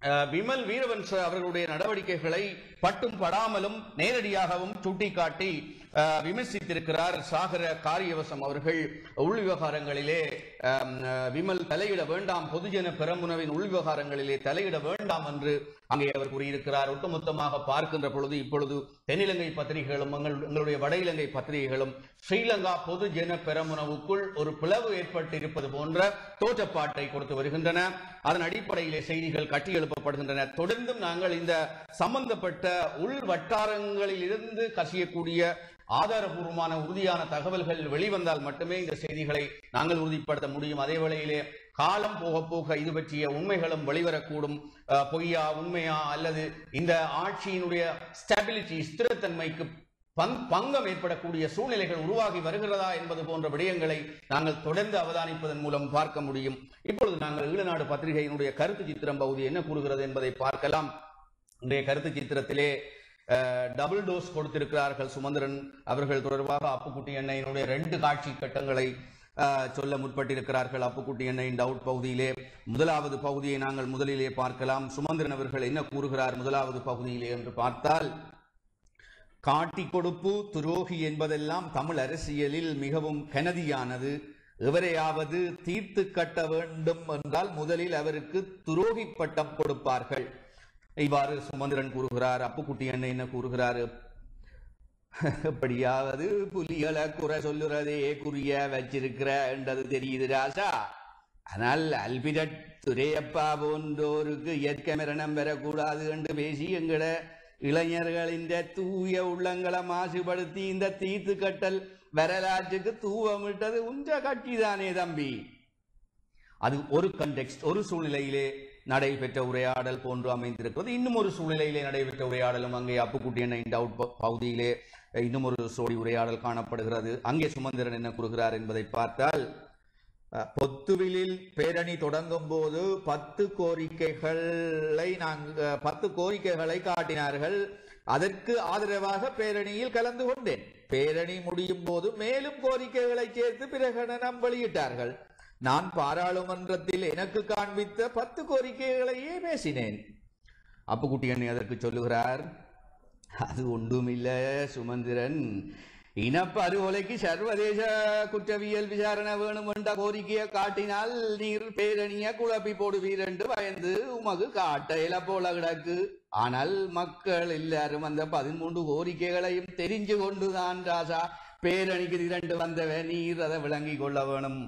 விமல் வீரவன்ச அவர்களுடைய நடவடிக்கைகளை பட்டும் படாமலும் நேரடியாகவும் சுட்டிக்காட்டி விமர்சித்திருக்கிறார் சாகர காரியவசம் அவர்கள். உள் விவகாரங்களிலே விமல் தலையிட வேண்டாம், பொதுஜன பெரமுனவின் உள் விவகாரங்களிலே தலையிட வேண்டாம் என்று அங்கே அவர் கூறியிருக்கிறார். ஒட்டுமொத்தமாக பார்க்கின்ற பொழுது இப்பொழுது தென்னிலங்கை பத்திரிகைகளும் எங்களுடைய வட இலங்கை பத்திரிகைகளும் ஸ்ரீலங்கா பொதுஜன பெரமுனவுக்குள் ஒரு பிளவு ஏற்பட்டிருப்பது போன்ற தோற்றப்பாட்டை கொடுத்து வருகின்றன. அதன் அடிப்படையிலே செய்திகள் கட்டியெழுப்பப்படுகின்றன. தொடர்ந்தும் நாங்கள் இந்த சம்பந்தப்பட்ட உள் வட்டாரங்களில் இருந்து கசியக்கூடிய ஆதாரபூர்வமான உறுதியான தகவல்கள் வெளிவந்தால் மட்டுமே இந்த செய்திகளை நாங்கள் உறுதிப்படுத்த முடியும். அதே வேளையிலே காலம் போக போக இது பற்றிய உண்மைகளும் வெளிவரக்கூடும். பொய்யா உண்மையா அல்லது இந்த ஆட்சியினுடைய ஸ்டெபிலிட்டி ஸ்திரத்தன்மைக்கு பங்கம் ஏற்படக்கூடிய சூழ்நிலைகள் உருவாகி வருகிறதா என்பது போன்ற விடயங்களை நாங்கள் தொடர்ந்து அவதானிப்பதன் மூலம் பார்க்க முடியும். இப்பொழுது நாங்கள் ஈழநாடு பத்திரிகையினுடைய கருத்து சித்திரம் பகுதி என்ன கூறுகிறது என்பதை பார்க்கலாம். இன்றைய கருத்து சித்திரத்திலே டபுள் டோஸ் கொடுத்திருக்கிறார்கள் சுமந்திரன் அவர்கள் தொடர்பாக அப்புக்குட்டி எண்ணெயினுடைய 2 காட்சி கட்டங்களை சொல்ல முற்பட்டிருக்கிறார்கள். அப்புக்குட்டி எண்ணெயின் டவுட் பகுதியிலே முதலாவது பகுதியை நாங்கள் முதலிலே பார்க்கலாம். சுமந்திரன் அவர்கள் என்ன கூறுகிறார் முதலாவது பகுதியிலே என்று பார்த்தால், காட்டி கொடுப்பு துரோகி என்பதெல்லாம் தமிழ் அரசியலில் மிகவும் கனதியானது. எவரையாவது தீர்த்து கட்ட வேண்டும் என்றால் முதலில் அவருக்கு துரோகி பட்டம் கொடுப்பார்கள். இவ்வாறு சுமந்திரன் கூறுகிறார். அப்புக்குட்டி அண்ணன் என்ன கூறுகிறார், எப்படியாவது புலிகளை குறை சொல்லுறதே குறிய வச்சிருக்கிற என்றது தெரியுது ராசா. ஆனால் அல்பிரட் துரையப்பா போன்றோருக்கு இயற்கை மரணம் வரக்கூடாது என்று பேசி எங்கட இளைஞர்களின் தூய உள்ளங்களை மாசுபடுத்தி இந்த தீர்த்து கட்டல் வரலாற்றுக்கு தூவமிட்டது உஞ்ச கட்சி தானே தம்பி. அது ஒரு கண்டெக்ஸ்ட், ஒரு சூழ்நிலையிலே நடைபெற்ற உரையாடல் போன்று அமைந்திருக்கிறது. இன்னும் ஒரு சூழ்நிலையிலே நடைபெற்ற உரையாடலும் அங்கே அப்புக்குட்டி எண்ணெயின் டவுட் பகுதியிலே இன்னும் ஒரு சோடி உரையாடல் காணப்படுகிறது. அங்கே சுமந்திரன் என்ன கூறுகிறார் என்பதை பார்த்தால், பொத்துவிலில் பேரணி தொடங்கும் போது 10 கோரிக்கைகளை காட்டினார்கள். அதற்கு ஆதரவாக பேரணியில் கலந்து கொண்டேன். பேரணி முடியும் போது மேலும் கோரிக்கைகளை சேர்த்து பிரகடனம் வெளியிட்டார்கள். நான் பாராளுமன்றத்தில் எனக்கு காண்பித்த 10 கோரிக்கைகளையே பேசினேன். அப்புக்குட்டி அண்ணி அதற்கு சொல்லுகிறார், அது ஒன்றுமில்ல சுமந்திரன், இனப்படுகொலைக்கு சர்வதேச குற்றவியல் விசாரணை வேணும் என்ற கோரிக்கையை காட்டினால் நீர் பேரணிய குழப்பி போடுவீர் என்று பயந்து உமக்கு காட்டையில போல கிடக்கு. ஆனால் மக்கள் எல்லாரும் அந்த 13 கோரிக்கைகளையும் தெரிஞ்சு கொண்டுதான் ராசா பேரணிக்கு திரண்டு வந்தவன், நீர் அதை விளங்கி கொள்ள வேணும்.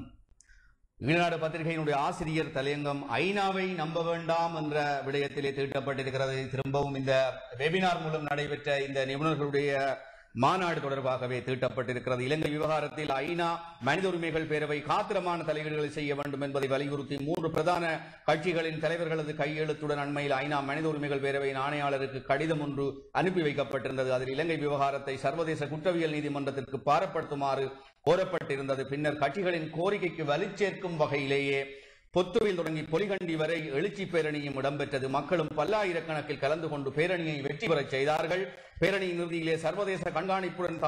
ஈழநாடு பத்திரிகையினுடைய ஆசிரியர் தலையங்கம் ஐநாவை நம்ப வேண்டாம் என்ற விடயத்திலே தீட்டப்பட்டிருக்கிறது. திரும்பவும் இந்த வெபினார் மூலம் நடைபெற்ற இந்த நிபுணர்களுடைய மாநாடு தொடர்பாகவே தீட்டப்பட்டிருக்கிறது. இலங்கை விவகாரத்தில் ஐநா மனித உரிமைகள் பேரவை காத்திரமான தலையீடுகளை செய்ய வேண்டும் என்பதை வலியுறுத்தி 3 பிரதான கட்சிகளின் தலைவர்களது கையெழுத்துடன் அண்மையில் ஐநா மனித உரிமைகள் பேரவையின் ஆணையாளருக்கு கடிதம் ஒன்று அனுப்பி வைக்கப்பட்டிருந்தது. அதில் இலங்கை விவகாரத்தை சர்வதேச குற்றவியல் நீதிமன்றத்திற்கு பாரப்படுத்துமாறு கோரப்பட்டிருந்தது. பின்னர் கட்சிகளின் கோரிக்கைக்கு வலுச்சேர்க்கும் வகையிலேயே பொத்துவில் தொடங்கி பொலிகண்டி வரை எழுச்சி பேரணியும் இடம்பெற்றது. மக்களும் பல்லாயிரக்கணக்கில் கலந்து கொண்டு பேரணியை வெற்றி பெறச் செய்தார்கள். பேரணியின் இறுதியிலே சர்வதேச கண்காணிப்புடன்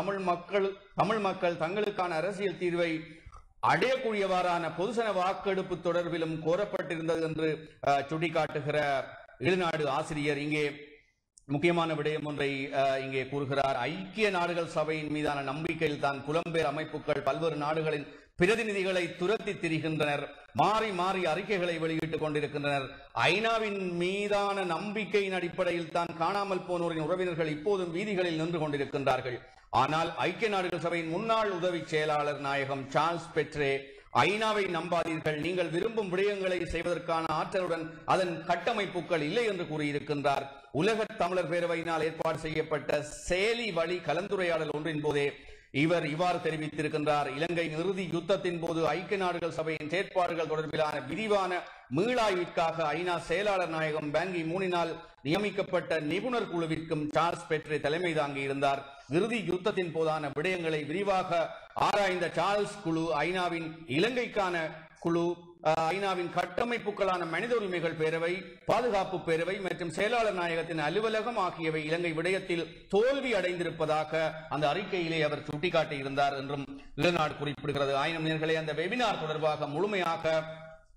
தமிழ் மக்கள் தங்களுக்கான அரசியல் தீர்வை அடையக்கூடியவாறான பொதுசன வாக்கெடுப்பு தொடர்பிலும் கோரப்பட்டிருந்தது என்று சுட்டிக்காட்டுகிற ஈழநாடு ஆசிரியர் இங்கே முக்கியமான விடயம் ஒன்றை இங்கே கூறுகிறார். ஐக்கிய நாடுகள் சபையின் மீதான நம்பிக்கையில் தான் புலம்பெயர் அமைப்புகள் பல்வேறு நாடுகளின் பிரதிநிதிகளை துரத்தி திரிகின்றனர். மாறி மாறி அறிக்கைகளை வெளியிட்டுக் கொண்டிருக்கின்றனர். ஐநாவின் மீதான நம்பிக்கையின் அடிப்படையில் தான் காணாமல் போனோரின் உறவினர்கள் இப்போதும் வீதிகளில் நின்று கொண்டிருக்கின்றார்கள். ஆனால் ஐக்கிய நாடுகள் சபையின் முன்னாள் உதவி செயலாளர் நாயகம் சார்ல்ஸ் பெட்ரே, ஐநாவை நம்பாதீர்கள், நீங்கள் விரும்பும் விடயங்களை செய்வதற்கான ஆற்றலுடன் அதன் கட்டமைப்புகள் இல்லை என்று கூறியிருக்கின்றார். உலக தமிழர் பேரவையினால் ஏற்பாடு செய்யப்பட்ட செயலி வழி கலந்துரையாடல் ஒன்றின் போதே இவர் இவ்வாறு தெரிவித்திருக்கின்றார். இலங்கையின் இறுதி யுத்தத்தின் போது ஐக்கிய நாடுகள் சபையின் செயற்பாடுகள் தொடர்பிலான விரிவான மீளாய்விற்காக ஐநா செயலாளர் நாயகம் பாங்கி மூனினால் நியமிக்கப்பட்ட நிபுணர் குழுவிற்கும் சார்ல்ஸ் பெட்ரே தலைமை தாங்கி இருந்தார். இறுதி யுத்தத்தின் போதான விடயங்களை விரிவாக ஆராய்ந்த சார்ல்ஸ் குழு ஐநாவின் இலங்கைக்கான குழு, ஐநாவின் கட்டமைப்புகளான மனித உரிமைகள் பேரவை, பாதுகாப்பு பேரவை மற்றும் செயலாளர் நாயகத்தின் அலுவலகம் ஆகியவை இலங்கை விடயத்தில் தோல்வி அடைந்திருப்பதாக அந்த அறிக்கையிலே அவர் சுட்டிக்காட்டியிருந்தார் என்றும் ஈழநாடு குறிப்பிடுகிறது. ஆயினும் நேயர்களே, அந்த வெபினார் தொடர்பாக முழுமையாக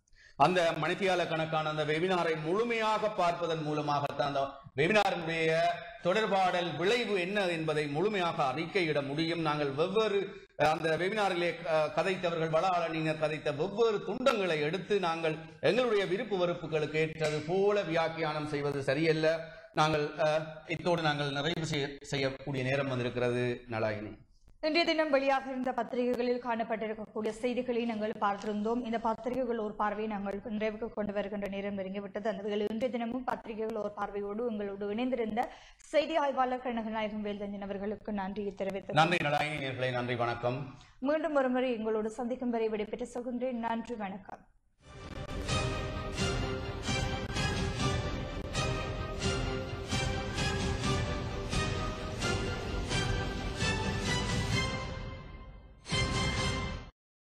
அந்த மணித்தியால கணக்கான அந்த வெபினாரை முழுமையாக பார்ப்பதன் மூலமாகத்தான் அந்த வெபினாரினுடைய தொடர்பாடல் விளைவு என்ன என்பதை முழுமையாக அறிக்கையிட முடியும். நாங்கள் வெவ்வேறு அந்த வெபினாரிலே கதைத்தவர்கள் வள அணியினர் கதைத்த வெவ்வேறு துண்டங்களை எடுத்து நாங்கள் எங்களுடைய விருப்பு வெறுப்புகளுக்கு ஏற்றது போல வியாக்கியானம் செய்வது சரியல்ல. நாங்கள் இத்தோடு நாங்கள் நிறைவு செய்யக்கூடிய நேரம் வந்திருக்கிறது. நலாயினி, இன்றைய தினம் வெளியாக இருந்த பத்திரிகைகளில் காணப்பட்டிருக்கக்கூடிய செய்திகளை நாங்கள் பார்த்திருந்தோம். இந்த பத்திரிகைகள் ஒரு பார்வையை நாங்கள் நிறைவுக்கு கொண்டு வருகின்ற நேரம் நெருங்கிவிட்டது. அந்த வகையில் இன்றைய தினமும் பத்திரிகைகள் ஒரு பார்வையோடு எங்களோடு இணைந்திருந்த செய்தி ஆய்வாளர் கனகநாயகம் வேல்தஞ்சன் அவர்களுக்கு நன்றியை தெரிவித்து நன்றி நலாயினி. நன்றி, வணக்கம். மீண்டும் ஒருமுறை எங்களோடு சந்திக்கும் வரை விடைபெற்று சொல்கின்றேன். நன்றி, வணக்கம்.